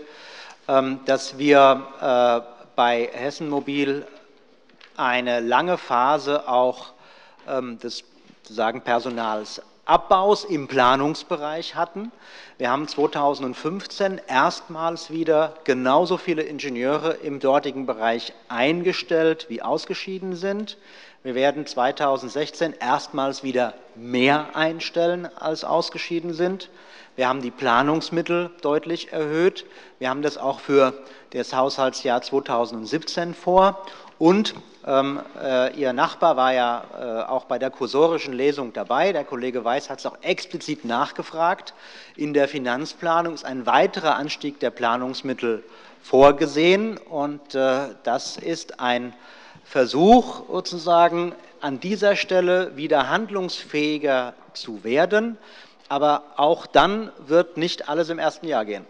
dass wir bei Hessen Mobil eine lange Phase auch des sozusagen Personalsabbaus im Planungsbereich hatten. Wir haben zweitausendfünfzehn erstmals wieder genauso viele Ingenieure im dortigen Bereich eingestellt, wie ausgeschieden sind. Wir werden zweitausendsechzehn erstmals wieder mehr einstellen, als ausgeschieden sind. Wir haben die Planungsmittel deutlich erhöht. Wir haben das auch für das Haushaltsjahr zweitausendsiebzehn vor. Und ähm, äh, Ihr Nachbar war ja äh, auch bei der kursorischen Lesung dabei. Der Kollege Weiß hat es auch explizit nachgefragt. In der Finanzplanung ist ein weiterer Anstieg der Planungsmittel vorgesehen. Und äh, das ist ein Versuch, sozusagen an dieser Stelle wieder handlungsfähiger zu werden. Aber auch dann wird nicht alles im ersten Jahr gehen.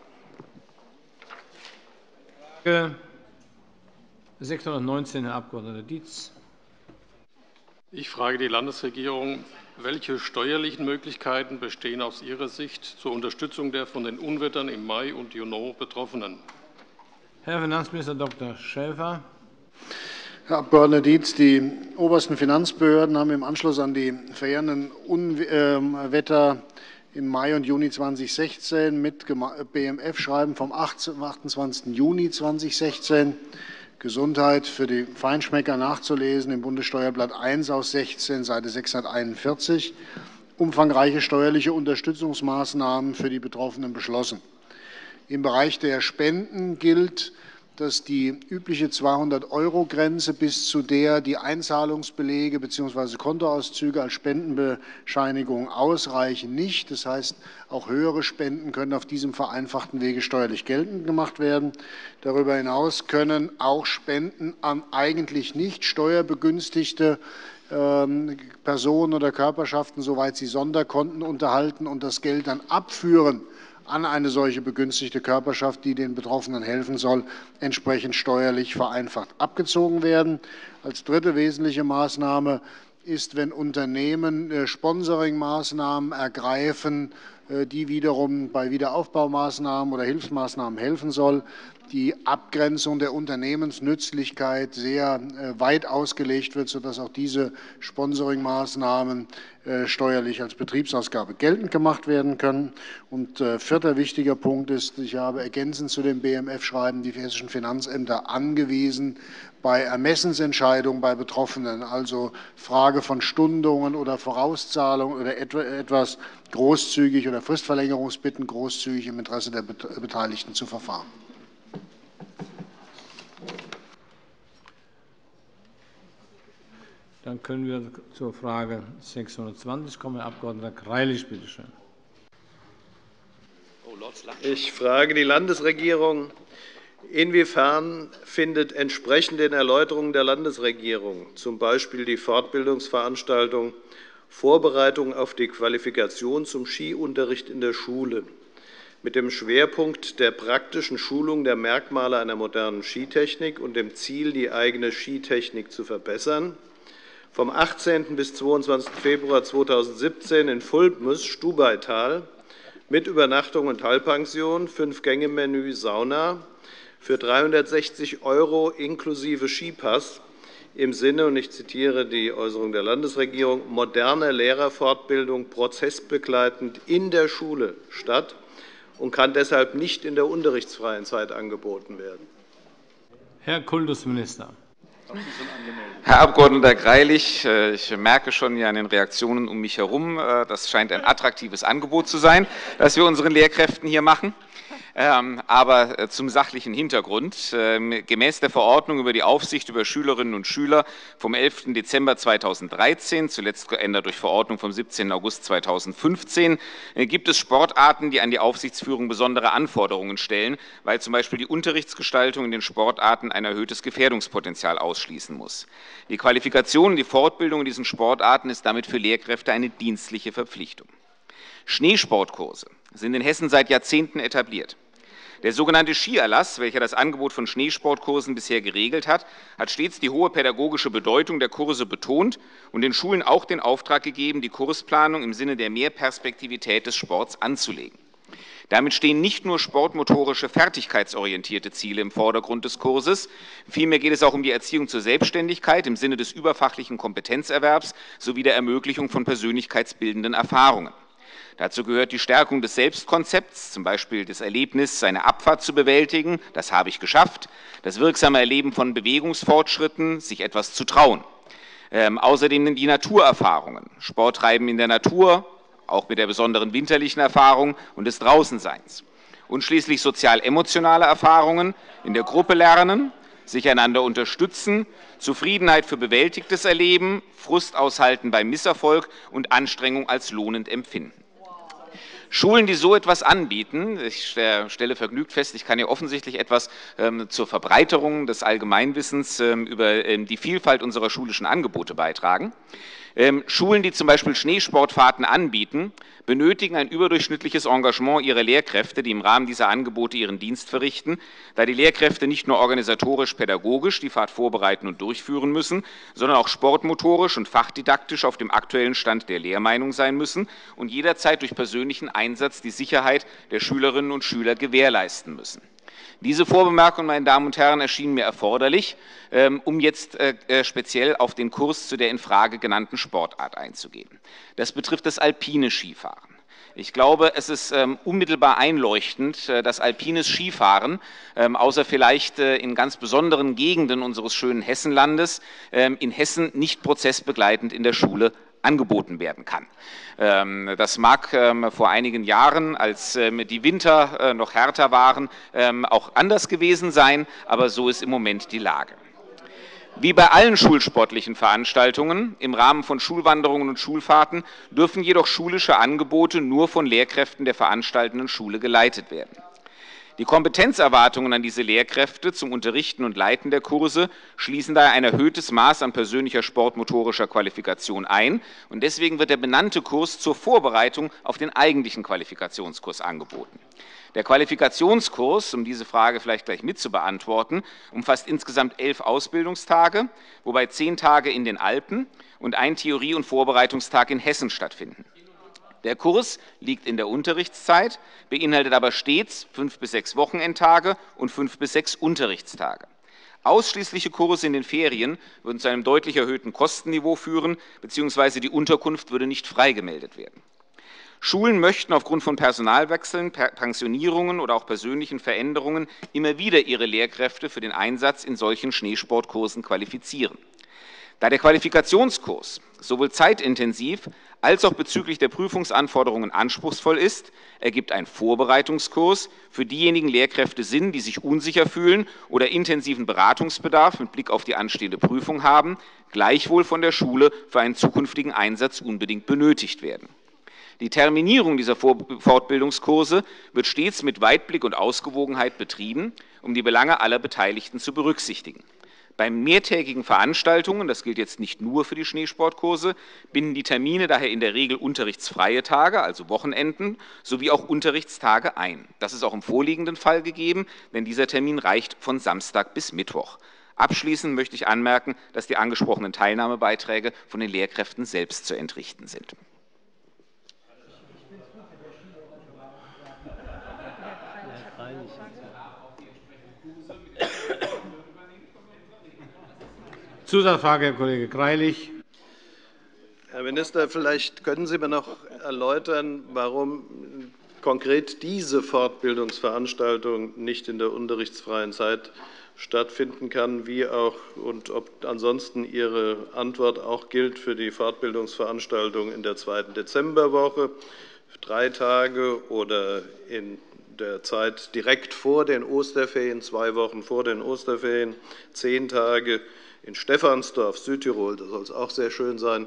Frage sechshundertneunzehn, Herr Abg. Dietz. Ich frage die Landesregierung, welche steuerlichen Möglichkeiten bestehen aus Ihrer Sicht zur Unterstützung der von den Unwettern im Mai und Juni Betroffenen? Herr Finanzminister Doktor Schäfer. Herr Abg. Dietz, die obersten Finanzbehörden haben im Anschluss an die verheerenden Unwetter im Mai und Juni zweitausendsechzehn mit B M F-Schreiben vom achtundzwanzigsten Juni zweitausendsechzehn Gesundheit für die Feinschmecker nachzulesen im Bundessteuerblatt eins aus sechzehn, Seite sechshunderteinundvierzig, umfangreiche steuerliche Unterstützungsmaßnahmen für die Betroffenen beschlossen. Im Bereich der Spenden gilt, dass die übliche zweihundert-Euro-Grenze, bis zu der die Einzahlungsbelege bzw. Kontoauszüge als Spendenbescheinigung ausreichen, nicht. Das heißt, auch höhere Spenden können auf diesem vereinfachten Wege steuerlich geltend gemacht werden. Darüber hinaus können auch Spenden an eigentlich nicht steuerbegünstigte Personen oder Körperschaften, soweit sie Sonderkonten unterhalten und das Geld dann abführen an eine solche begünstigte Körperschaft, die den Betroffenen helfen soll, entsprechend steuerlich vereinfacht abgezogen werden. Als dritte wesentliche Maßnahme ist, wenn Unternehmen Sponsoringmaßnahmen ergreifen, die wiederum bei Wiederaufbaumaßnahmen oder Hilfsmaßnahmen helfen soll, die Abgrenzung der Unternehmensnützlichkeit sehr weit ausgelegt wird, sodass auch diese Sponsoringmaßnahmen steuerlich als Betriebsausgabe geltend gemacht werden können. Und vierter wichtiger Punkt ist, ich habe ergänzend zu dem B M F-Schreiben die hessischen Finanzämter angewiesen, bei Ermessensentscheidungen bei Betroffenen, also Frage von Stundungen oder Vorauszahlungen oder etwas großzügig oder Fristverlängerungsbitten großzügig im Interesse der Beteiligten zu verfahren. Dann können wir zur Frage sechshundertzwanzig kommen. Herr Abg. Greilich, bitte schön. Ich frage die Landesregierung, inwiefern findet entsprechend den Erläuterungen der Landesregierung, z. B. die Fortbildungsveranstaltung Vorbereitung auf die Qualifikation zum Skiunterricht in der Schule mit dem Schwerpunkt der praktischen Schulung der Merkmale einer modernen Skitechnik und dem Ziel, die eigene Skitechnik zu verbessern, vom achtzehnten bis zweiundzwanzigsten Februar zweitausendsiebzehn in Fulbmus, Stubaital, mit Übernachtung und Halbpension, Fünf-Gänge-Menü, Sauna für dreihundertsechzig Euro inklusive Skipass im Sinne, und ich zitiere die Äußerung der Landesregierung, moderne Lehrerfortbildung prozessbegleitend in der Schule statt und kann deshalb nicht in der unterrichtsfreien Zeit angeboten werden. Herr Kultusminister. Herr Abg. Greilich, ich merke schon ja an den Reaktionen um mich herum, das scheint ein attraktives Angebot zu sein, das wir unseren Lehrkräften hier machen. Aber zum sachlichen Hintergrund. Gemäß der Verordnung über die Aufsicht über Schülerinnen und Schüler vom elften Dezember zweitausenddreizehn, zuletzt geändert durch Verordnung vom siebzehnten August zweitausendfünfzehn, gibt es Sportarten, die an die Aufsichtsführung besondere Anforderungen stellen, weil zum Beispiel die Unterrichtsgestaltung in den Sportarten ein erhöhtes Gefährdungspotenzial ausschließen muss. Die Qualifikation und die Fortbildung in diesen Sportarten ist damit für Lehrkräfte eine dienstliche Verpflichtung. Schneesportkurse sind in Hessen seit Jahrzehnten etabliert. Der sogenannte Skierlass, welcher das Angebot von Schneesportkursen bisher geregelt hat, hat stets die hohe pädagogische Bedeutung der Kurse betont und den Schulen auch den Auftrag gegeben, die Kursplanung im Sinne der Mehrperspektivität des Sports anzulegen. Damit stehen nicht nur sportmotorische, fertigkeitsorientierte Ziele im Vordergrund des Kurses, vielmehr geht es auch um die Erziehung zur Selbstständigkeit im Sinne des überfachlichen Kompetenzerwerbs sowie der Ermöglichung von persönlichkeitsbildenden Erfahrungen. Dazu gehört die Stärkung des Selbstkonzepts, zum Beispiel das Erlebnis, seine Abfahrt zu bewältigen, das habe ich geschafft, das wirksame Erleben von Bewegungsfortschritten, sich etwas zu trauen. Ähm, außerdem die Naturerfahrungen, Sporttreiben in der Natur, auch mit der besonderen winterlichen Erfahrung und des Draußenseins. Und schließlich sozial-emotionale Erfahrungen, in der Gruppe lernen, sich einander unterstützen, Zufriedenheit für bewältigtes Erleben, Frust aushalten beim Misserfolg und Anstrengung als lohnend empfinden. Schulen, die so etwas anbieten, ich stelle vergnügt fest, ich kann hier offensichtlich etwas ähm, zur Verbreiterung des Allgemeinwissens ähm, über ähm, die Vielfalt unserer schulischen Angebote beitragen. Ähm, Schulen, die zum Beispiel Schneesportfahrten anbieten, benötigen ein überdurchschnittliches Engagement ihrer Lehrkräfte, die im Rahmen dieser Angebote ihren Dienst verrichten, da die Lehrkräfte nicht nur organisatorisch-pädagogisch die Fahrt vorbereiten und durchführen müssen, sondern auch sportmotorisch und fachdidaktisch auf dem aktuellen Stand der Lehrmeinung sein müssen und jederzeit durch persönlichen Einsatz die Sicherheit der Schülerinnen und Schüler gewährleisten müssen. Diese Vorbemerkungen, meine Damen und Herren, erschienen mir erforderlich, um jetzt speziell auf den Kurs zu der in Frage genannten Sportart einzugehen. Das betrifft das alpine Skifahren. Ich glaube, es ist ähm, unmittelbar einleuchtend, äh, dass alpines Skifahren, ähm, außer vielleicht äh, in ganz besonderen Gegenden unseres schönen Hessenlandes, ähm, in Hessen nicht prozessbegleitend in der Schule angeboten werden kann. Ähm, das mag ähm, vor einigen Jahren, als ähm, die Winter äh, noch härter waren, ähm, auch anders gewesen sein, aber so ist im Moment die Lage. Wie bei allen schulsportlichen Veranstaltungen im Rahmen von Schulwanderungen und Schulfahrten dürfen jedoch schulische Angebote nur von Lehrkräften der veranstaltenden Schule geleitet werden. Die Kompetenzerwartungen an diese Lehrkräfte zum Unterrichten und Leiten der Kurse schließen daher ein erhöhtes Maß an persönlicher sportmotorischer Qualifikation ein, und deswegen wird der benannte Kurs zur Vorbereitung auf den eigentlichen Qualifikationskurs angeboten. Der Qualifikationskurs, um diese Frage vielleicht gleich mit zu beantworten, umfasst insgesamt elf Ausbildungstage, wobei zehn Tage in den Alpen und ein Theorie- und Vorbereitungstag in Hessen stattfinden. Der Kurs liegt in der Unterrichtszeit, beinhaltet aber stets fünf bis sechs Wochenendtage und fünf bis sechs Unterrichtstage. Ausschließliche Kurse in den Ferien würden zu einem deutlich erhöhten Kostenniveau führen, beziehungsweise die Unterkunft würde nicht freigemeldet werden. Schulen möchten aufgrund von Personalwechseln, Pensionierungen oder auch persönlichen Veränderungen immer wieder ihre Lehrkräfte für den Einsatz in solchen Schneesportkursen qualifizieren. Da der Qualifikationskurs sowohl zeitintensiv als auch bezüglich der Prüfungsanforderungen anspruchsvoll ist, ergibt ein Vorbereitungskurs für diejenigen Lehrkräfte Sinn, die sich unsicher fühlen oder intensiven Beratungsbedarf mit Blick auf die anstehende Prüfung haben, gleichwohl von der Schule für einen zukünftigen Einsatz unbedingt benötigt werden. Die Terminierung dieser Fortbildungskurse wird stets mit Weitblick und Ausgewogenheit betrieben, um die Belange aller Beteiligten zu berücksichtigen. Bei mehrtägigen Veranstaltungen, das gilt jetzt nicht nur für die Schneesportkurse, binden die Termine daher in der Regel unterrichtsfreie Tage, also Wochenenden, sowie auch Unterrichtstage ein. Das ist auch im vorliegenden Fall gegeben, denn dieser Termin reicht von Samstag bis Mittwoch. Abschließend möchte ich anmerken, dass die angesprochenen Teilnahmebeiträge von den Lehrkräften selbst zu entrichten sind. Zusatzfrage, Herr Kollege Greilich. Herr Minister, vielleicht können Sie mir noch erläutern, warum konkret diese Fortbildungsveranstaltung nicht in der unterrichtsfreien Zeit stattfinden kann, wie auch und ob ansonsten Ihre Antwort auch gilt für die Fortbildungsveranstaltung in der zweiten Dezemberwoche, drei Tage oder in der Zeit direkt vor den Osterferien, zwei Wochen vor den Osterferien, zehn Tage in Stephansdorf, Südtirol, das soll es auch sehr schön sein.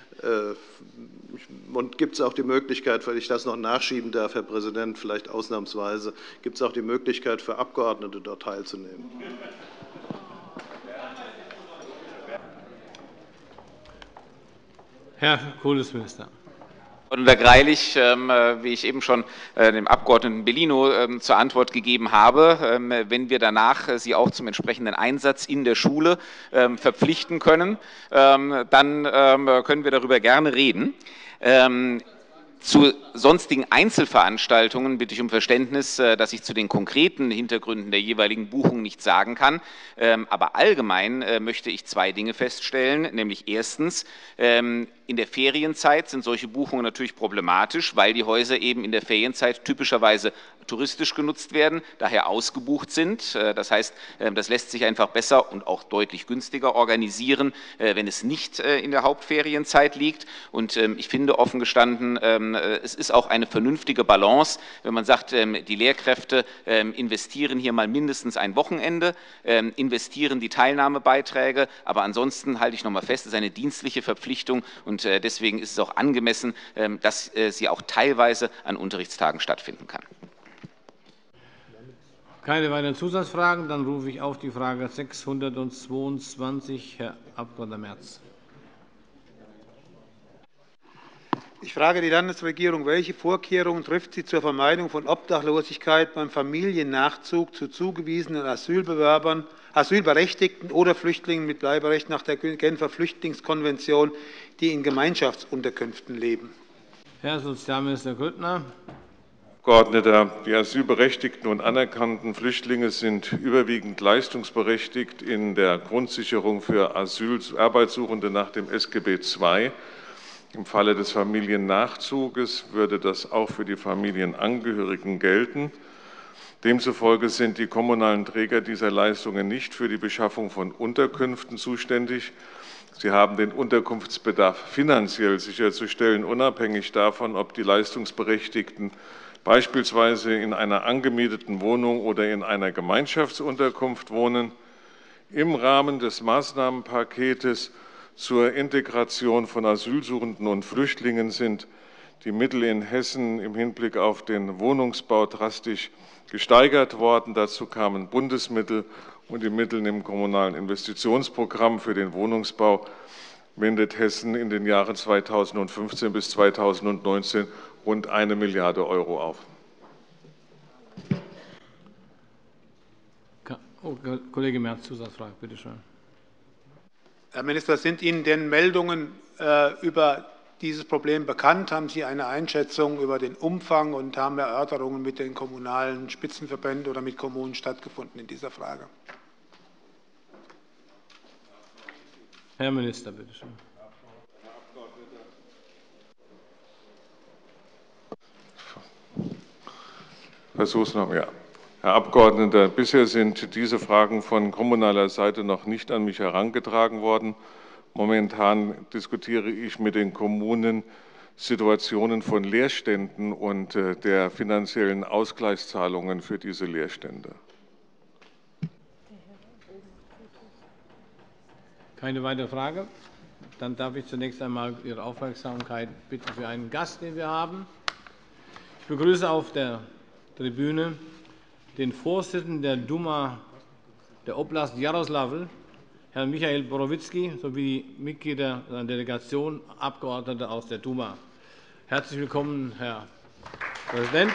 Und gibt es auch die Möglichkeit, weil ich das noch nachschieben darf, Herr Präsident, vielleicht ausnahmsweise, gibt es auch die Möglichkeit für Abgeordnete dort teilzunehmen? Herr Kultusminister. Herr Greilich, wie ich eben schon dem Abgeordneten Bellino zur Antwort gegeben habe, wenn wir danach Sie auch zum entsprechenden Einsatz in der Schule verpflichten können, dann können wir darüber gerne reden. Zu sonstigen Einzelveranstaltungen bitte ich um Verständnis, dass ich zu den konkreten Hintergründen der jeweiligen Buchung nichts sagen kann. Aber allgemein möchte ich zwei Dinge feststellen, nämlich erstens, in der Ferienzeit sind solche Buchungen natürlich problematisch, weil die Häuser eben in der Ferienzeit typischerweise touristisch genutzt werden, daher ausgebucht sind. Das heißt, das lässt sich einfach besser und auch deutlich günstiger organisieren, wenn es nicht in der Hauptferienzeit liegt. Und ich finde offen gestanden, es ist auch eine vernünftige Balance, wenn man sagt, die Lehrkräfte investieren hier mal mindestens ein Wochenende, investieren die Teilnahmebeiträge, aber ansonsten halte ich noch mal fest, es ist eine dienstliche Verpflichtung und deswegen ist es auch angemessen, dass sie auch teilweise an Unterrichtstagen stattfinden kann. Keine weiteren Zusatzfragen. Dann rufe ich auf die Frage sechshundertzweiundzwanzig, Herr Abg. Merz. Ich frage die Landesregierung, welche Vorkehrungen trifft sie zur Vermeidung von Obdachlosigkeit beim Familiennachzug zu zugewiesenen Asylbewerbern, Asylberechtigten oder Flüchtlingen mit Bleiberecht nach der Genfer Flüchtlingskonvention, die in Gemeinschaftsunterkünften leben? Herr Sozialminister Grüttner. Herr Abgeordneter, die asylberechtigten und anerkannten Flüchtlinge sind überwiegend leistungsberechtigt in der Grundsicherung für Asyl Arbeitssuchende nach dem S G B zwei. Im Falle des Familiennachzuges würde das auch für die Familienangehörigen gelten. Demzufolge sind die kommunalen Träger dieser Leistungen nicht für die Beschaffung von Unterkünften zuständig. Sie haben den Unterkunftsbedarf finanziell sicherzustellen, unabhängig davon, ob die Leistungsberechtigten beispielsweise in einer angemieteten Wohnung oder in einer Gemeinschaftsunterkunft wohnen. Im Rahmen des Maßnahmenpaketes zur Integration von Asylsuchenden und Flüchtlingen sind die Mittel in Hessen im Hinblick auf den Wohnungsbau drastisch gesteigert worden. Dazu kamen Bundesmittel, und die Mittel im Kommunalen Investitionsprogramm für den Wohnungsbau wendet Hessen in den Jahren zweitausendfünfzehn bis zweitausendneunzehn rund eine Milliarde Euro auf. Oh, Kollege Merz, Zusatzfrage, bitte schön. Herr Minister, sind Ihnen denn Meldungen äh, über dieses Problem bekannt? Haben Sie eine Einschätzung über den Umfang und haben Erörterungen mit den kommunalen Spitzenverbänden oder mit Kommunen stattgefunden in dieser Frage? Herr Minister, bitte schön. Versuch's noch, ja. Herr Abgeordneter, bisher sind diese Fragen von kommunaler Seite noch nicht an mich herangetragen worden. Momentan diskutiere ich mit den Kommunen Situationen von Leerständen und der finanziellen Ausgleichszahlungen für diese Leerstände. Keine weitere Frage? Dann darf ich zunächst einmal Ihre Aufmerksamkeit bitten für einen Gast, den wir haben. Ich begrüße auf der Tribüne den Vorsitzenden der Duma der Oblast Jaroslavl, Herrn Michael Borowitzki, sowie die Mitglieder seiner Delegation, Abgeordnete aus der Duma. Herzlich willkommen, Herr Präsident.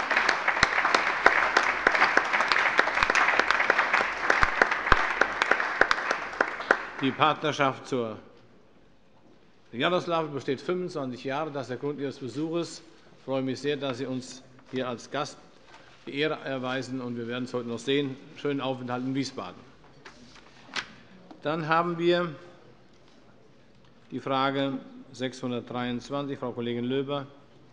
Die Partnerschaft zur Jaroslavl besteht fünfundzwanzig Jahre. Das ist der Grund Ihres Besuches. Ich freue mich sehr, dass Sie uns hier als Gast die Ehre erweisen, und wir werden es heute noch sehen. Schönen Aufenthalt in Wiesbaden. Dann haben wir die Frage sechshundertdreiundzwanzig, Frau Kollegin Löber.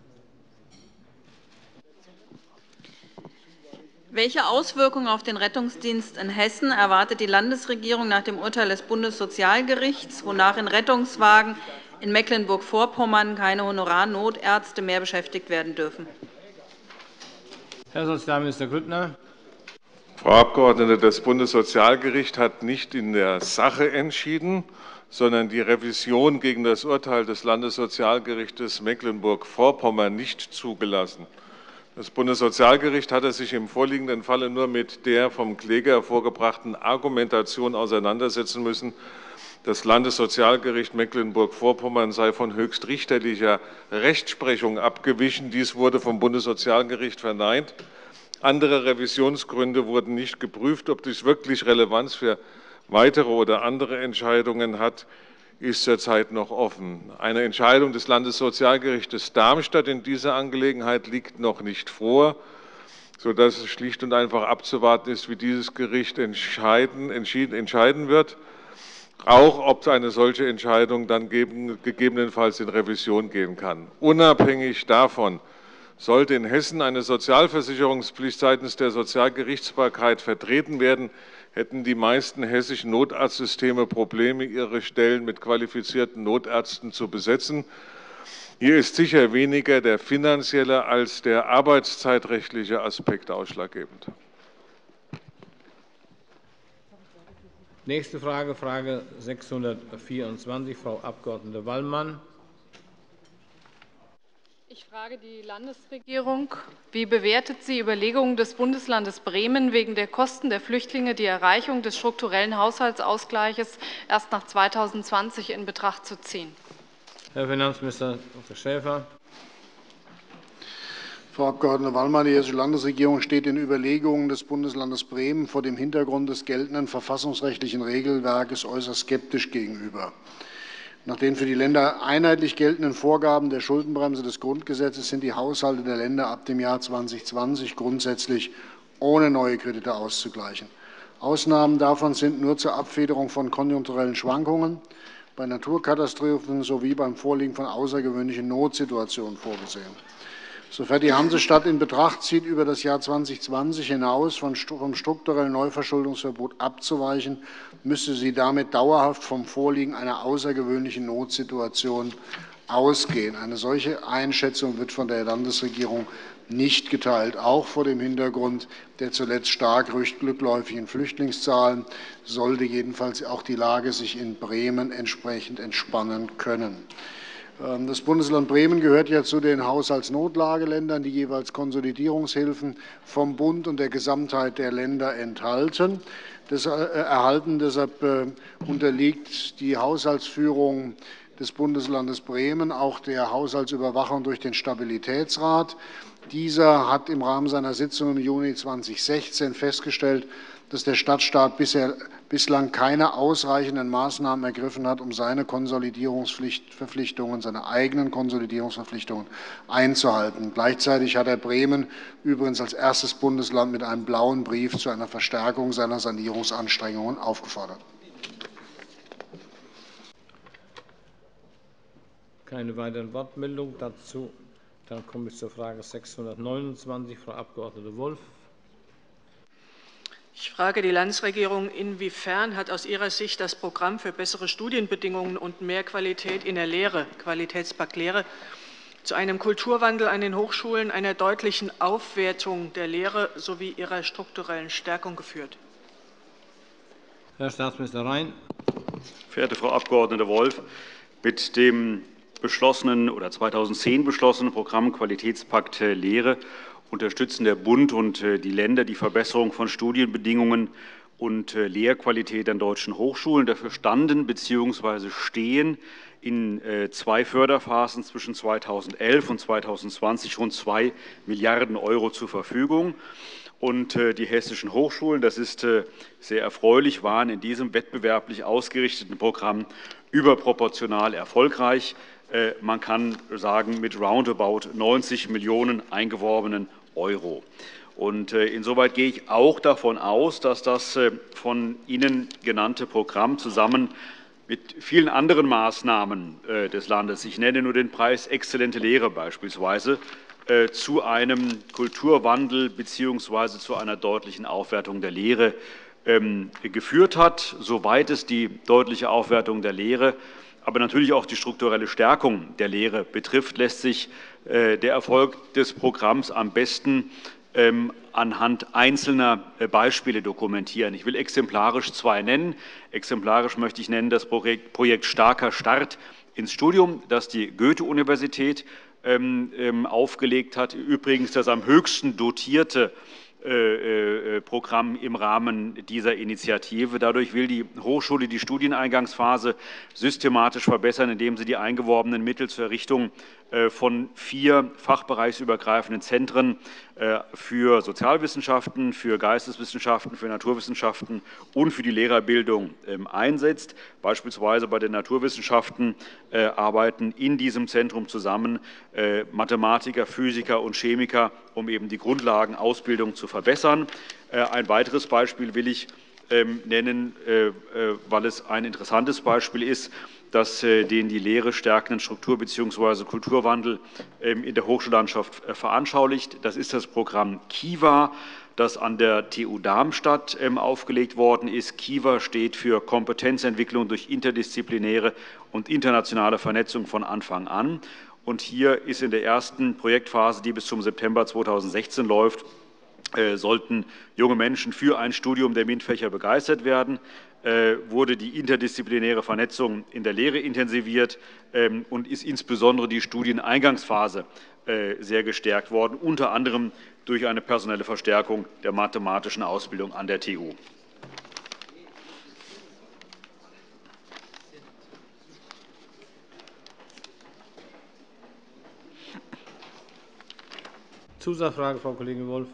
Welche Auswirkungen auf den Rettungsdienst in Hessen erwartet die Landesregierung nach dem Urteil des Bundessozialgerichts, wonach in Rettungswagen in Mecklenburg-Vorpommern keine Honorarnotärzte mehr beschäftigt werden dürfen? Herr Sozialminister Grüttner. Frau Abgeordnete, das Bundessozialgericht hat nicht in der Sache entschieden, sondern die Revision gegen das Urteil des Landessozialgerichts Mecklenburg-Vorpommern nicht zugelassen. Das Bundessozialgericht hatte sich im vorliegenden Falle nur mit der vom Kläger vorgebrachten Argumentation auseinandersetzen müssen. Das Landessozialgericht Mecklenburg-Vorpommern sei von höchstrichterlicher Rechtsprechung abgewichen. Dies wurde vom Bundessozialgericht verneint. Andere Revisionsgründe wurden nicht geprüft. Ob dies wirklich Relevanz für weitere oder andere Entscheidungen hat, ist zurzeit noch offen. Eine Entscheidung des Landessozialgerichts Darmstadt in dieser Angelegenheit liegt noch nicht vor, sodass es schlicht und einfach abzuwarten ist, wie dieses Gericht entscheiden, entschieden, entscheiden wird. Auch ob eine solche Entscheidung dann geben, gegebenenfalls in Revision gehen kann. Unabhängig davon sollte in Hessen eine Sozialversicherungspflicht seitens der Sozialgerichtsbarkeit vertreten werden, hätten die meisten hessischen Notarztsysteme Probleme, ihre Stellen mit qualifizierten Notärzten zu besetzen. Hier ist sicher weniger der finanzielle als der arbeitszeitrechtliche Aspekt ausschlaggebend. Nächste Frage, Frage sechshundertvierundzwanzig, Frau Abg. Wallmann. Ich frage die Landesregierung. Wie bewertet sie Überlegungen des Bundeslandes Bremen, wegen der Kosten der Flüchtlinge die Erreichung des strukturellen Haushaltsausgleiches erst nach zweitausendzwanzig in Betracht zu ziehen? Herr Finanzminister Doktor Schäfer. Frau Abg. Wallmann, die Hessische Landesregierung steht den Überlegungen des Bundeslandes Bremen vor dem Hintergrund des geltenden verfassungsrechtlichen Regelwerkes äußerst skeptisch gegenüber. Nach den für die Länder einheitlich geltenden Vorgaben der Schuldenbremse des Grundgesetzes sind die Haushalte der Länder ab dem Jahr zweitausendzwanzig grundsätzlich ohne neue Kredite auszugleichen. Ausnahmen davon sind nur zur Abfederung von konjunkturellen Schwankungen, bei Naturkatastrophen sowie beim Vorliegen von außergewöhnlichen Notsituationen vorgesehen. Sofern die Hansestadt in Betracht zieht, über das Jahr zweitausendzwanzig hinaus vom strukturellen Neuverschuldungsverbot abzuweichen, müsste sie damit dauerhaft vom Vorliegen einer außergewöhnlichen Notsituation ausgehen. Eine solche Einschätzung wird von der Landesregierung nicht geteilt. Auch vor dem Hintergrund der zuletzt stark rückläufigen Flüchtlingszahlen sollte jedenfalls auch die Lage sich in Bremen entsprechend entspannen können. Das Bundesland Bremen gehört ja zu den Haushaltsnotlageländern, die jeweils Konsolidierungshilfen vom Bund und der Gesamtheit der Länder enthalten. Das erhalten. Deshalb unterliegt die Haushaltsführung des Bundeslandes Bremen auch der Haushaltsüberwachung durch den Stabilitätsrat. Dieser hat im Rahmen seiner Sitzung im Juni zweitausendsechzehn festgestellt, dass der Stadtstaat bisher, bislang keine ausreichenden Maßnahmen ergriffen hat, um seine Konsolidierungsverpflichtungen, seine eigenen Konsolidierungsverpflichtungen einzuhalten. Gleichzeitig hat er Bremen übrigens als erstes Bundesland mit einem blauen Brief zu einer Verstärkung seiner Sanierungsanstrengungen aufgefordert. Keine weiteren Wortmeldungen dazu. Dann komme ich zur Frage sechshundertneunundzwanzig, Frau Abg. Wolf. Ich frage die Landesregierung, inwiefern hat aus Ihrer Sicht das Programm für bessere Studienbedingungen und mehr Qualität in der Lehre, Qualitätspakt Lehre, zu einem Kulturwandel an den Hochschulen, einer deutlichen Aufwertung der Lehre sowie ihrer strukturellen Stärkung geführt? Herr Staatsminister Rhein. Verehrte Frau Abg. Wolf, mit dem beschlossenen oder zweitausendzehn beschlossenen Programm Qualitätspakt Lehre unterstützen der Bund und die Länder die Verbesserung von Studienbedingungen und Lehrqualität an deutschen Hochschulen. Dafür standen bzw. stehen in zwei Förderphasen zwischen zweitausendelf und zweitausendzwanzig rund zwei Milliarden Euro zur Verfügung. Und die hessischen Hochschulen, das ist sehr erfreulich, waren in diesem wettbewerblich ausgerichteten Programm überproportional erfolgreich. Man kann sagen, mit roundabout neunzig Millionen eingeworbenen Euro. Und insoweit gehe ich auch davon aus, dass das von Ihnen genannte Programm zusammen mit vielen anderen Maßnahmen des Landes, ich nenne nur den Preis Exzellente Lehre beispielsweise, zu einem Kulturwandel bzw. zu einer deutlichen Aufwertung der Lehre geführt hat, soweit es die deutliche Aufwertung der Lehre, aber natürlich auch die strukturelle Stärkung der Lehre betrifft, lässt sich der Erfolg des Programms am besten anhand einzelner Beispiele dokumentieren. Ich will exemplarisch zwei nennen. Exemplarisch möchte ich nennen das Projekt Starker Start ins Studium, das die Goethe-Universität aufgelegt hat, übrigens das am höchsten dotierte Programm im Rahmen dieser Initiative. Dadurch will die Hochschule die Studieneingangsphase systematisch verbessern, indem sie die eingeworbenen Mittel zur Errichtung von vier fachbereichsübergreifenden Zentren für Sozialwissenschaften, für Geisteswissenschaften, für Naturwissenschaften und für die Lehrerbildung einsetzt. Beispielsweise bei den Naturwissenschaften arbeiten in diesem Zentrum zusammen Mathematiker, Physiker und Chemiker, um eben die Grundlagenausbildung zu verbessern. Ein weiteres Beispiel will ich nennen, weil es ein interessantes Beispiel ist, das den die Lehre stärkenden Struktur- bzw. Kulturwandel in der Hochschullandschaft veranschaulicht. Das ist das Programm KIWA, das an der T U Darmstadt aufgelegt worden ist. KIWA steht für Kompetenzentwicklung durch interdisziplinäre und internationale Vernetzung von Anfang an. Und hier ist in der ersten Projektphase, die bis zum September zweitausendsechzehn läuft, sollten junge Menschen für ein Studium der MINT-Fächer begeistert werden, wurde die interdisziplinäre Vernetzung in der Lehre intensiviert und ist insbesondere die Studieneingangsphase sehr gestärkt worden, unter anderem durch eine personelle Verstärkung der mathematischen Ausbildung an der T U. Zusatzfrage, Frau Kollegin Wolf.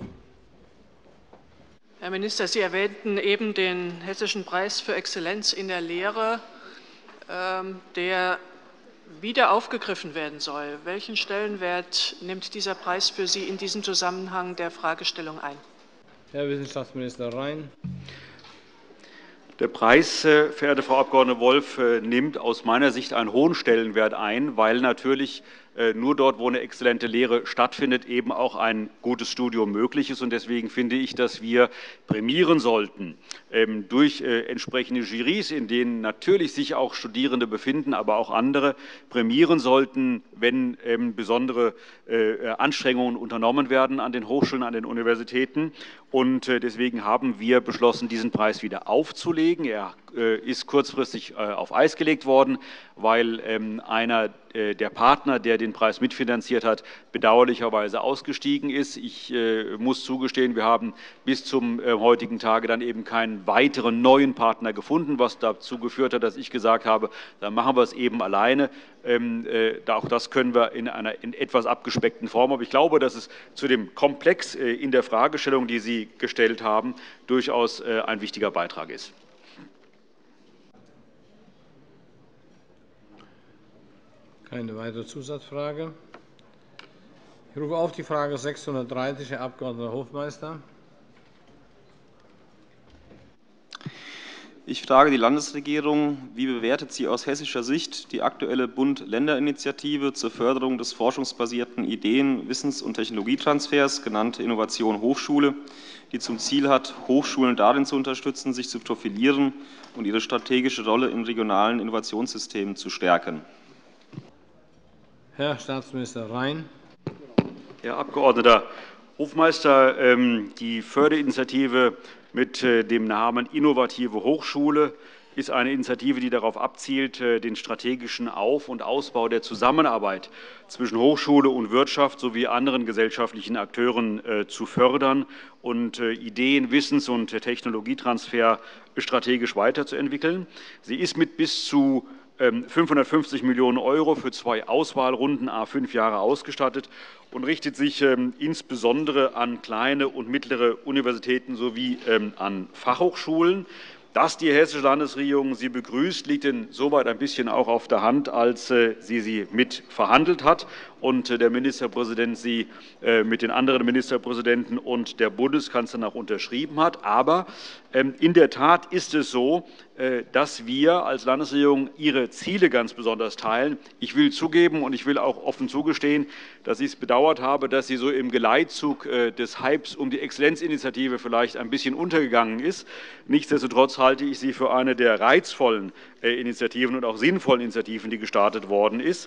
Herr Minister, Sie erwähnten eben den Hessischen Preis für Exzellenz in der Lehre, der wieder aufgegriffen werden soll. Welchen Stellenwert nimmt dieser Preis für Sie in diesem Zusammenhang der Fragestellung ein? Herr Wissenschaftsminister Rhein. Der Preis, verehrte Frau Abg. Wolf, nimmt aus meiner Sicht einen hohen Stellenwert ein, weil natürlich nur dort, wo eine exzellente Lehre stattfindet, eben auch ein gutes Studium möglich ist. Und deswegen finde ich, dass wir prämieren sollten durch entsprechende Jurys, in denen natürlich sich auch Studierende befinden, aber auch andere, prämieren sollten, wenn besondere Anstrengungen unternommen werden an den Hochschulen, an den Universitäten. Und deswegen haben wir beschlossen, diesen Preis wieder aufzulegen. Er ist kurzfristig auf Eis gelegt worden, weil einer der Partner, der den Preis mitfinanziert hat, bedauerlicherweise ausgestiegen ist. Ich muss zugestehen, wir haben bis zum heutigen Tage dann eben keinen weiteren neuen Partner gefunden, was dazu geführt hat, dass ich gesagt habe, dann machen wir es eben alleine. Auch das können wir in einer in etwas abgespeckten Form. Aber ich glaube, dass es zu dem Komplex in der Fragestellung, die Sie gestellt haben, durchaus ein wichtiger Beitrag ist. Keine weitere Zusatzfrage. Ich rufe auf die Frage sechshundertdreißig, Herr Abg. Hofmeister. Ich frage die Landesregierung, wie bewertet sie aus hessischer Sicht die aktuelle Bund-Länder-Initiative zur Förderung des forschungsbasierten Ideen-, Wissens- und Technologietransfers, genannte Innovation Hochschule, die zum Ziel hat, Hochschulen darin zu unterstützen, sich zu profilieren und ihre strategische Rolle in regionalen Innovationssystemen zu stärken? Herr Staatsminister Rhein. Herr Abg. Hofmeister, die Förderinitiative mit dem Namen Innovative Hochschule ist eine Initiative, die darauf abzielt, den strategischen Auf- und Ausbau der Zusammenarbeit zwischen Hochschule und Wirtschaft sowie anderen gesellschaftlichen Akteuren zu fördern und Ideen-, Wissens- und Technologietransfer strategisch weiterzuentwickeln. Sie ist mit bis zu fünfhundertfünfzig Millionen Euro für zwei Auswahlrunden à fünf Jahre ausgestattet und richtet sich insbesondere an kleine und mittlere Universitäten sowie an Fachhochschulen. Dass die Hessische Landesregierung sie begrüßt, liegt insoweit ein bisschen auch auf der Hand, als sie sie mit verhandelt hat und der Ministerpräsident sie mit den anderen Ministerpräsidenten und der Bundeskanzlerin auch unterschrieben hat. Aber in der Tat ist es so, dass wir als Landesregierung ihre Ziele ganz besonders teilen. Ich will zugeben und ich will auch offen zugestehen, dass ich es bedauert habe, dass sie so im Geleitzug des Hypes um die Exzellenzinitiative vielleicht ein bisschen untergegangen ist. Nichtsdestotrotz halte ich sie für eine der reizvollen Initiativen und auch sinnvollen Initiativen, die gestartet worden ist,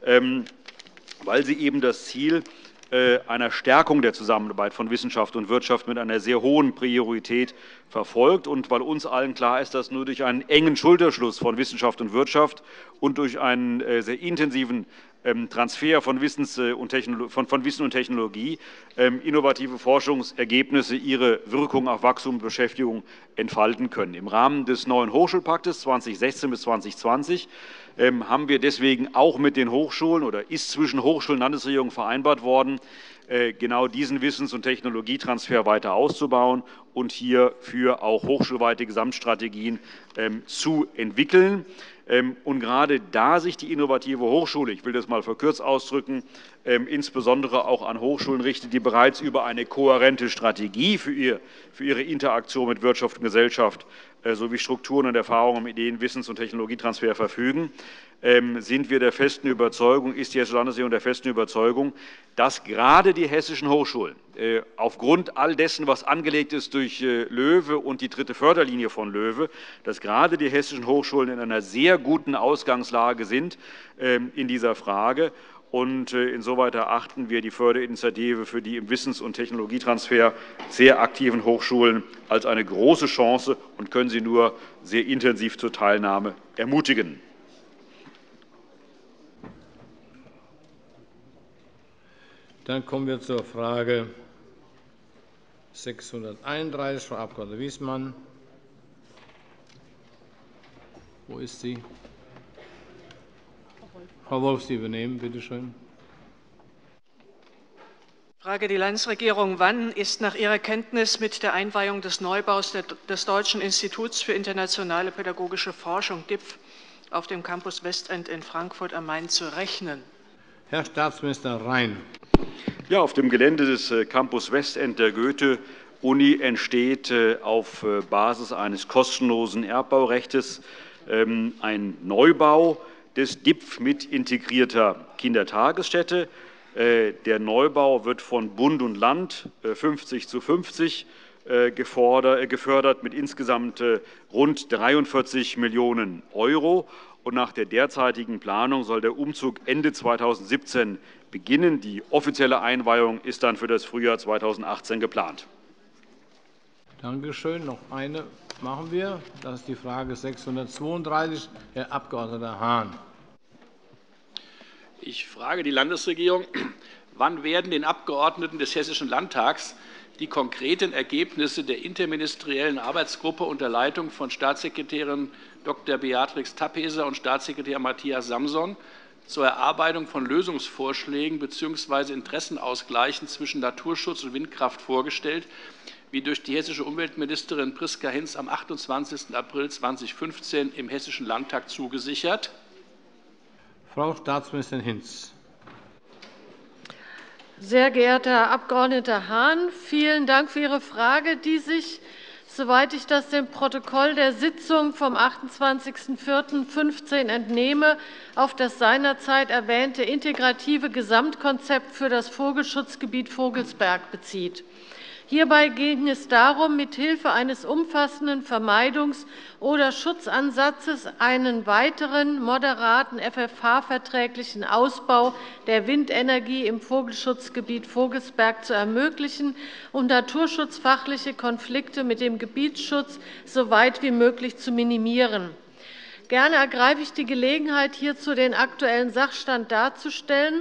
weil sie eben das Ziel einer Stärkung der Zusammenarbeit von Wissenschaft und Wirtschaft mit einer sehr hohen Priorität verfolgt und weil uns allen klar ist, dass nur durch einen engen Schulterschluss von Wissenschaft und Wirtschaft und durch einen sehr intensiven Transfer von, Wissens und von, von Wissen und Technologie innovative Forschungsergebnisse ihre Wirkung auf Wachstum und Beschäftigung entfalten können. Im Rahmen des neuen Hochschulpaktes zweitausendsechzehn bis zweitausendzwanzig haben wir deswegen auch mit den Hochschulen oder ist zwischen Hochschulen und Landesregierung vereinbart worden, genau diesen Wissens- und Technologietransfer weiter auszubauen und hierfür auch hochschulweite Gesamtstrategien zu entwickeln. Und gerade da sich die innovative Hochschule, ich will das mal verkürzt ausdrücken, insbesondere auch an Hochschulen richtet, die bereits über eine kohärente Strategie für, ihr, für ihre Interaktion mit Wirtschaft und Gesellschaft sowie Strukturen und Erfahrungen im Ideen-, Wissens- und Technologietransfer verfügen, sind wir der festen Überzeugung, ist die Hessische Landesregierung der festen Überzeugung, dass gerade die hessischen Hochschulen aufgrund all dessen, was angelegt ist durch Löwe und die dritte Förderlinie von Löwe, dass gerade die hessischen Hochschulen in einer sehr guten Ausgangslage sind in dieser Frage. Und insoweit erachten wir die Förderinitiative für die im Wissens- und Technologietransfer sehr aktiven Hochschulen als eine große Chance und können sie nur sehr intensiv zur Teilnahme ermutigen. Dann kommen wir zur Frage sechshunderteinunddreißig, Frau Abg. Wiesmann. Wo ist sie? Frau Wolf, Sie übernehmen, bitte schön. Ich frage die Landesregierung, wann ist nach Ihrer Kenntnis mit der Einweihung des Neubaus des Deutschen Instituts für internationale pädagogische Forschung D I P F auf dem Campus Westend in Frankfurt am Main zu rechnen? Herr Staatsminister Rhein. Ja, auf dem Gelände des Campus Westend der Goethe Uni entsteht auf Basis eines kostenlosen Erbbaurechts ein Neubau des D I P F mit integrierter Kindertagesstätte. Der Neubau wird von Bund und Land fünfzig zu fünfzig gefördert mit insgesamt rund dreiundvierzig Millionen Euro. Und nach der derzeitigen Planung soll der Umzug Ende zweitausendsiebzehn beginnen. Die offizielle Einweihung ist dann für das Frühjahr zweitausendachtzehn geplant. Danke schön. Noch eine machen wir. Das ist die Frage sechshundertzweiunddreißig, Herr Abg. Hahn. Ich frage die Landesregierung, wann werden den Abgeordneten des Hessischen Landtags die konkreten Ergebnisse der interministeriellen Arbeitsgruppe unter Leitung von Staatssekretärin Doktor Beatrix Tappeser und Staatssekretär Matthias Samson zur Erarbeitung von Lösungsvorschlägen bzw. Interessenausgleichen zwischen Naturschutz und Windkraft vorgestellt, wie durch die hessische Umweltministerin Priska Hinz am achtundzwanzigsten April zweitausendfünfzehn im Hessischen Landtag zugesichert? Frau Staatsministerin Hinz. Sehr geehrter Herr Abg. Hahn, vielen Dank für Ihre Frage, die sich, soweit ich das dem Protokoll der Sitzung vom achtundzwanzigsten vierten zweitausendfünfzehn entnehme, auf das seinerzeit erwähnte integrative Gesamtkonzept für das Vogelschutzgebiet Vogelsberg bezieht. Hierbei ging es darum, mithilfe eines umfassenden Vermeidungs- oder Schutzansatzes einen weiteren moderaten F F H-verträglichen Ausbau der Windenergie im Vogelschutzgebiet Vogelsberg zu ermöglichen und naturschutzfachliche Konflikte mit dem Gebietsschutz so weit wie möglich zu minimieren. Gerne ergreife ich die Gelegenheit, hierzu den aktuellen Sachstand darzustellen.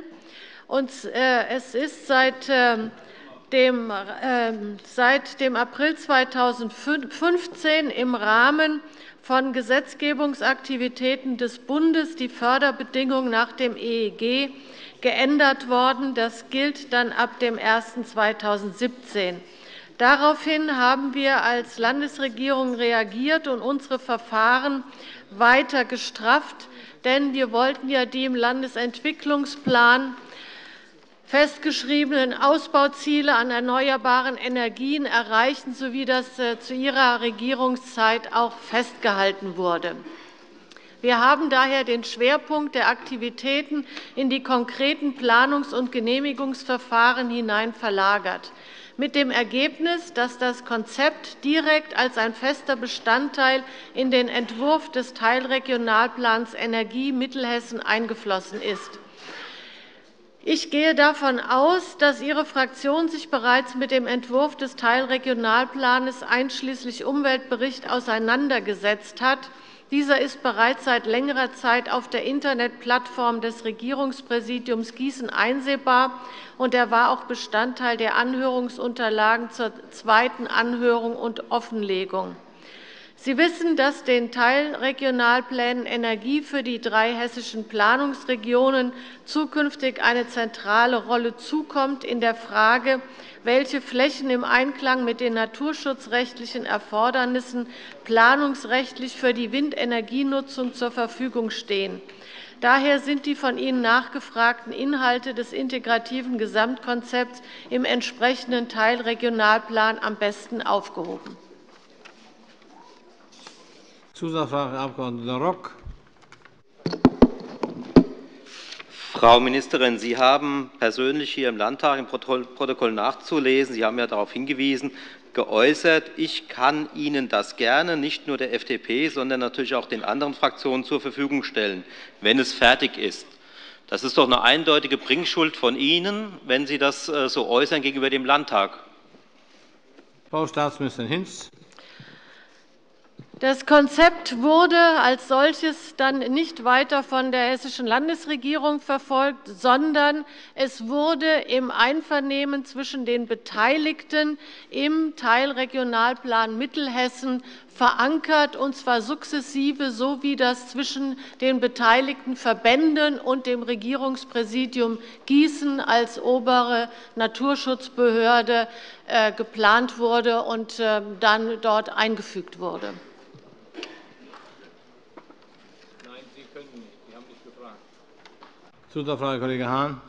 Es ist seit Dem, äh, seit dem April zweitausendfünfzehn im Rahmen von Gesetzgebungsaktivitäten des Bundes die Förderbedingungen nach dem E E G geändert worden. Das gilt dann ab dem ersten Januar zweitausendsiebzehn. Daraufhin haben wir als Landesregierung reagiert und unsere Verfahren weiter gestrafft, denn wir wollten ja die im Landesentwicklungsplan festgeschriebenen Ausbauziele an erneuerbaren Energien erreichen, so wie das zu Ihrer Regierungszeit auch festgehalten wurde. Wir haben daher den Schwerpunkt der Aktivitäten in die konkreten Planungs- und Genehmigungsverfahren hinein verlagert, mit dem Ergebnis, dass das Konzept direkt als ein fester Bestandteil in den Entwurf des Teilregionalplans Energie Mittelhessen eingeflossen ist. Ich gehe davon aus, dass Ihre Fraktion sich bereits mit dem Entwurf des Teilregionalplans einschließlich Umweltbericht auseinandergesetzt hat. Dieser ist bereits seit längerer Zeit auf der Internetplattform des Regierungspräsidiums Gießen einsehbar, und er war auch Bestandteil der Anhörungsunterlagen zur zweiten Anhörung und Offenlegung. Sie wissen, dass den Teilregionalplänen Energie für die drei hessischen Planungsregionen zukünftig eine zentrale Rolle zukommt in der Frage, welche Flächen im Einklang mit den naturschutzrechtlichen Erfordernissen planungsrechtlich für die Windenergienutzung zur Verfügung stehen. Daher sind die von Ihnen nachgefragten Inhalte des integrativen Gesamtkonzepts im entsprechenden Teilregionalplan am besten aufgehoben. Zusatzfrage, Herr Abg. Rock. Frau Ministerin, Sie haben persönlich hier im Landtag im Protokoll nachzulesen, Sie haben ja darauf hingewiesen, geäußert, ich kann Ihnen das gerne, nicht nur der F D P, sondern natürlich auch den anderen Fraktionen zur Verfügung stellen, wenn es fertig ist. Das ist doch eine eindeutige Bringschuld von Ihnen, wenn Sie das so äußern gegenüber dem Landtag. Frau Staatsministerin Hinz. Das Konzept wurde als solches dann nicht weiter von der Hessischen Landesregierung verfolgt, sondern es wurde im Einvernehmen zwischen den Beteiligten im Teilregionalplan Mittelhessen verankert, und zwar sukzessive, so wie das zwischen den beteiligten Verbänden und dem Regierungspräsidium Gießen als obere Naturschutzbehörde geplant wurde und dann dort eingefügt wurde. Zusatzfrage, Kollege Hahn.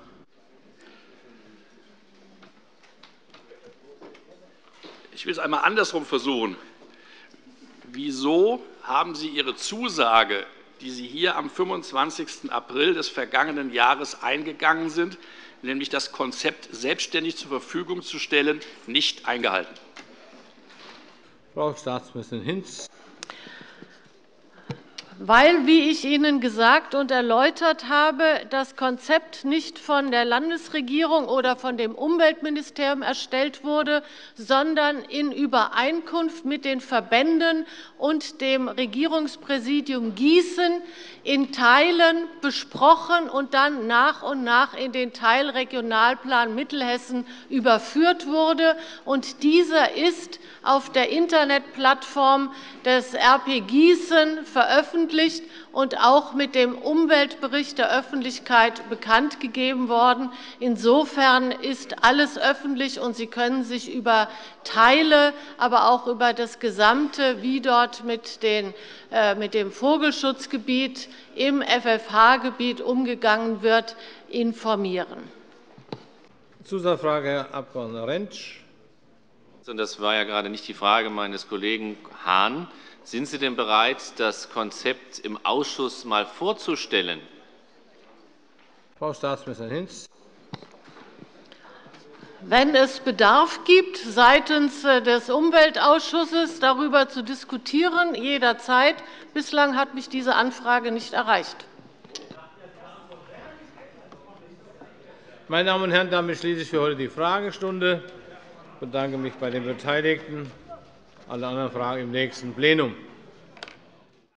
Ich will es einmal andersrum versuchen. Wieso haben Sie Ihre Zusage, die Sie hier am fünfundzwanzigsten April des vergangenen Jahres eingegangen sind, nämlich das Konzept selbstständig zur Verfügung zu stellen, nicht eingehalten? Frau Staatsministerin Hinz. Weil, wie ich Ihnen gesagt und erläutert habe, das Konzept nicht von der Landesregierung oder von dem Umweltministerium erstellt wurde, sondern in Übereinkunft mit den Verbänden und dem Regierungspräsidium Gießen in Teilen besprochen und dann nach und nach in den Teilregionalplan Mittelhessen überführt wurde. Und dieser ist auf der Internetplattform des R P Gießen veröffentlicht und auch mit dem Umweltbericht der Öffentlichkeit bekannt gegeben worden. Insofern ist alles öffentlich, und Sie können sich über Teile, aber auch über das Gesamte, wie dort mit, den, äh, mit dem Vogelschutzgebiet im F F H-Gebiet umgegangen wird, informieren. Zusatzfrage, Herr Abg. Rentsch. Das war ja gerade nicht die Frage meines Kollegen Hahn. Sind Sie denn bereit, das Konzept im Ausschuss einmal vorzustellen? Frau Staatsministerin Hinz. Wenn es Bedarf gibt, seitens des Umweltausschusses darüber zu diskutieren, jederzeit. Bislang hat mich diese Anfrage nicht erreicht. Meine Damen und Herren, damit schließe ich für heute die Fragestunde. Ich bedanke mich bei den Beteiligten. Alle anderen Fragen im nächsten Plenum.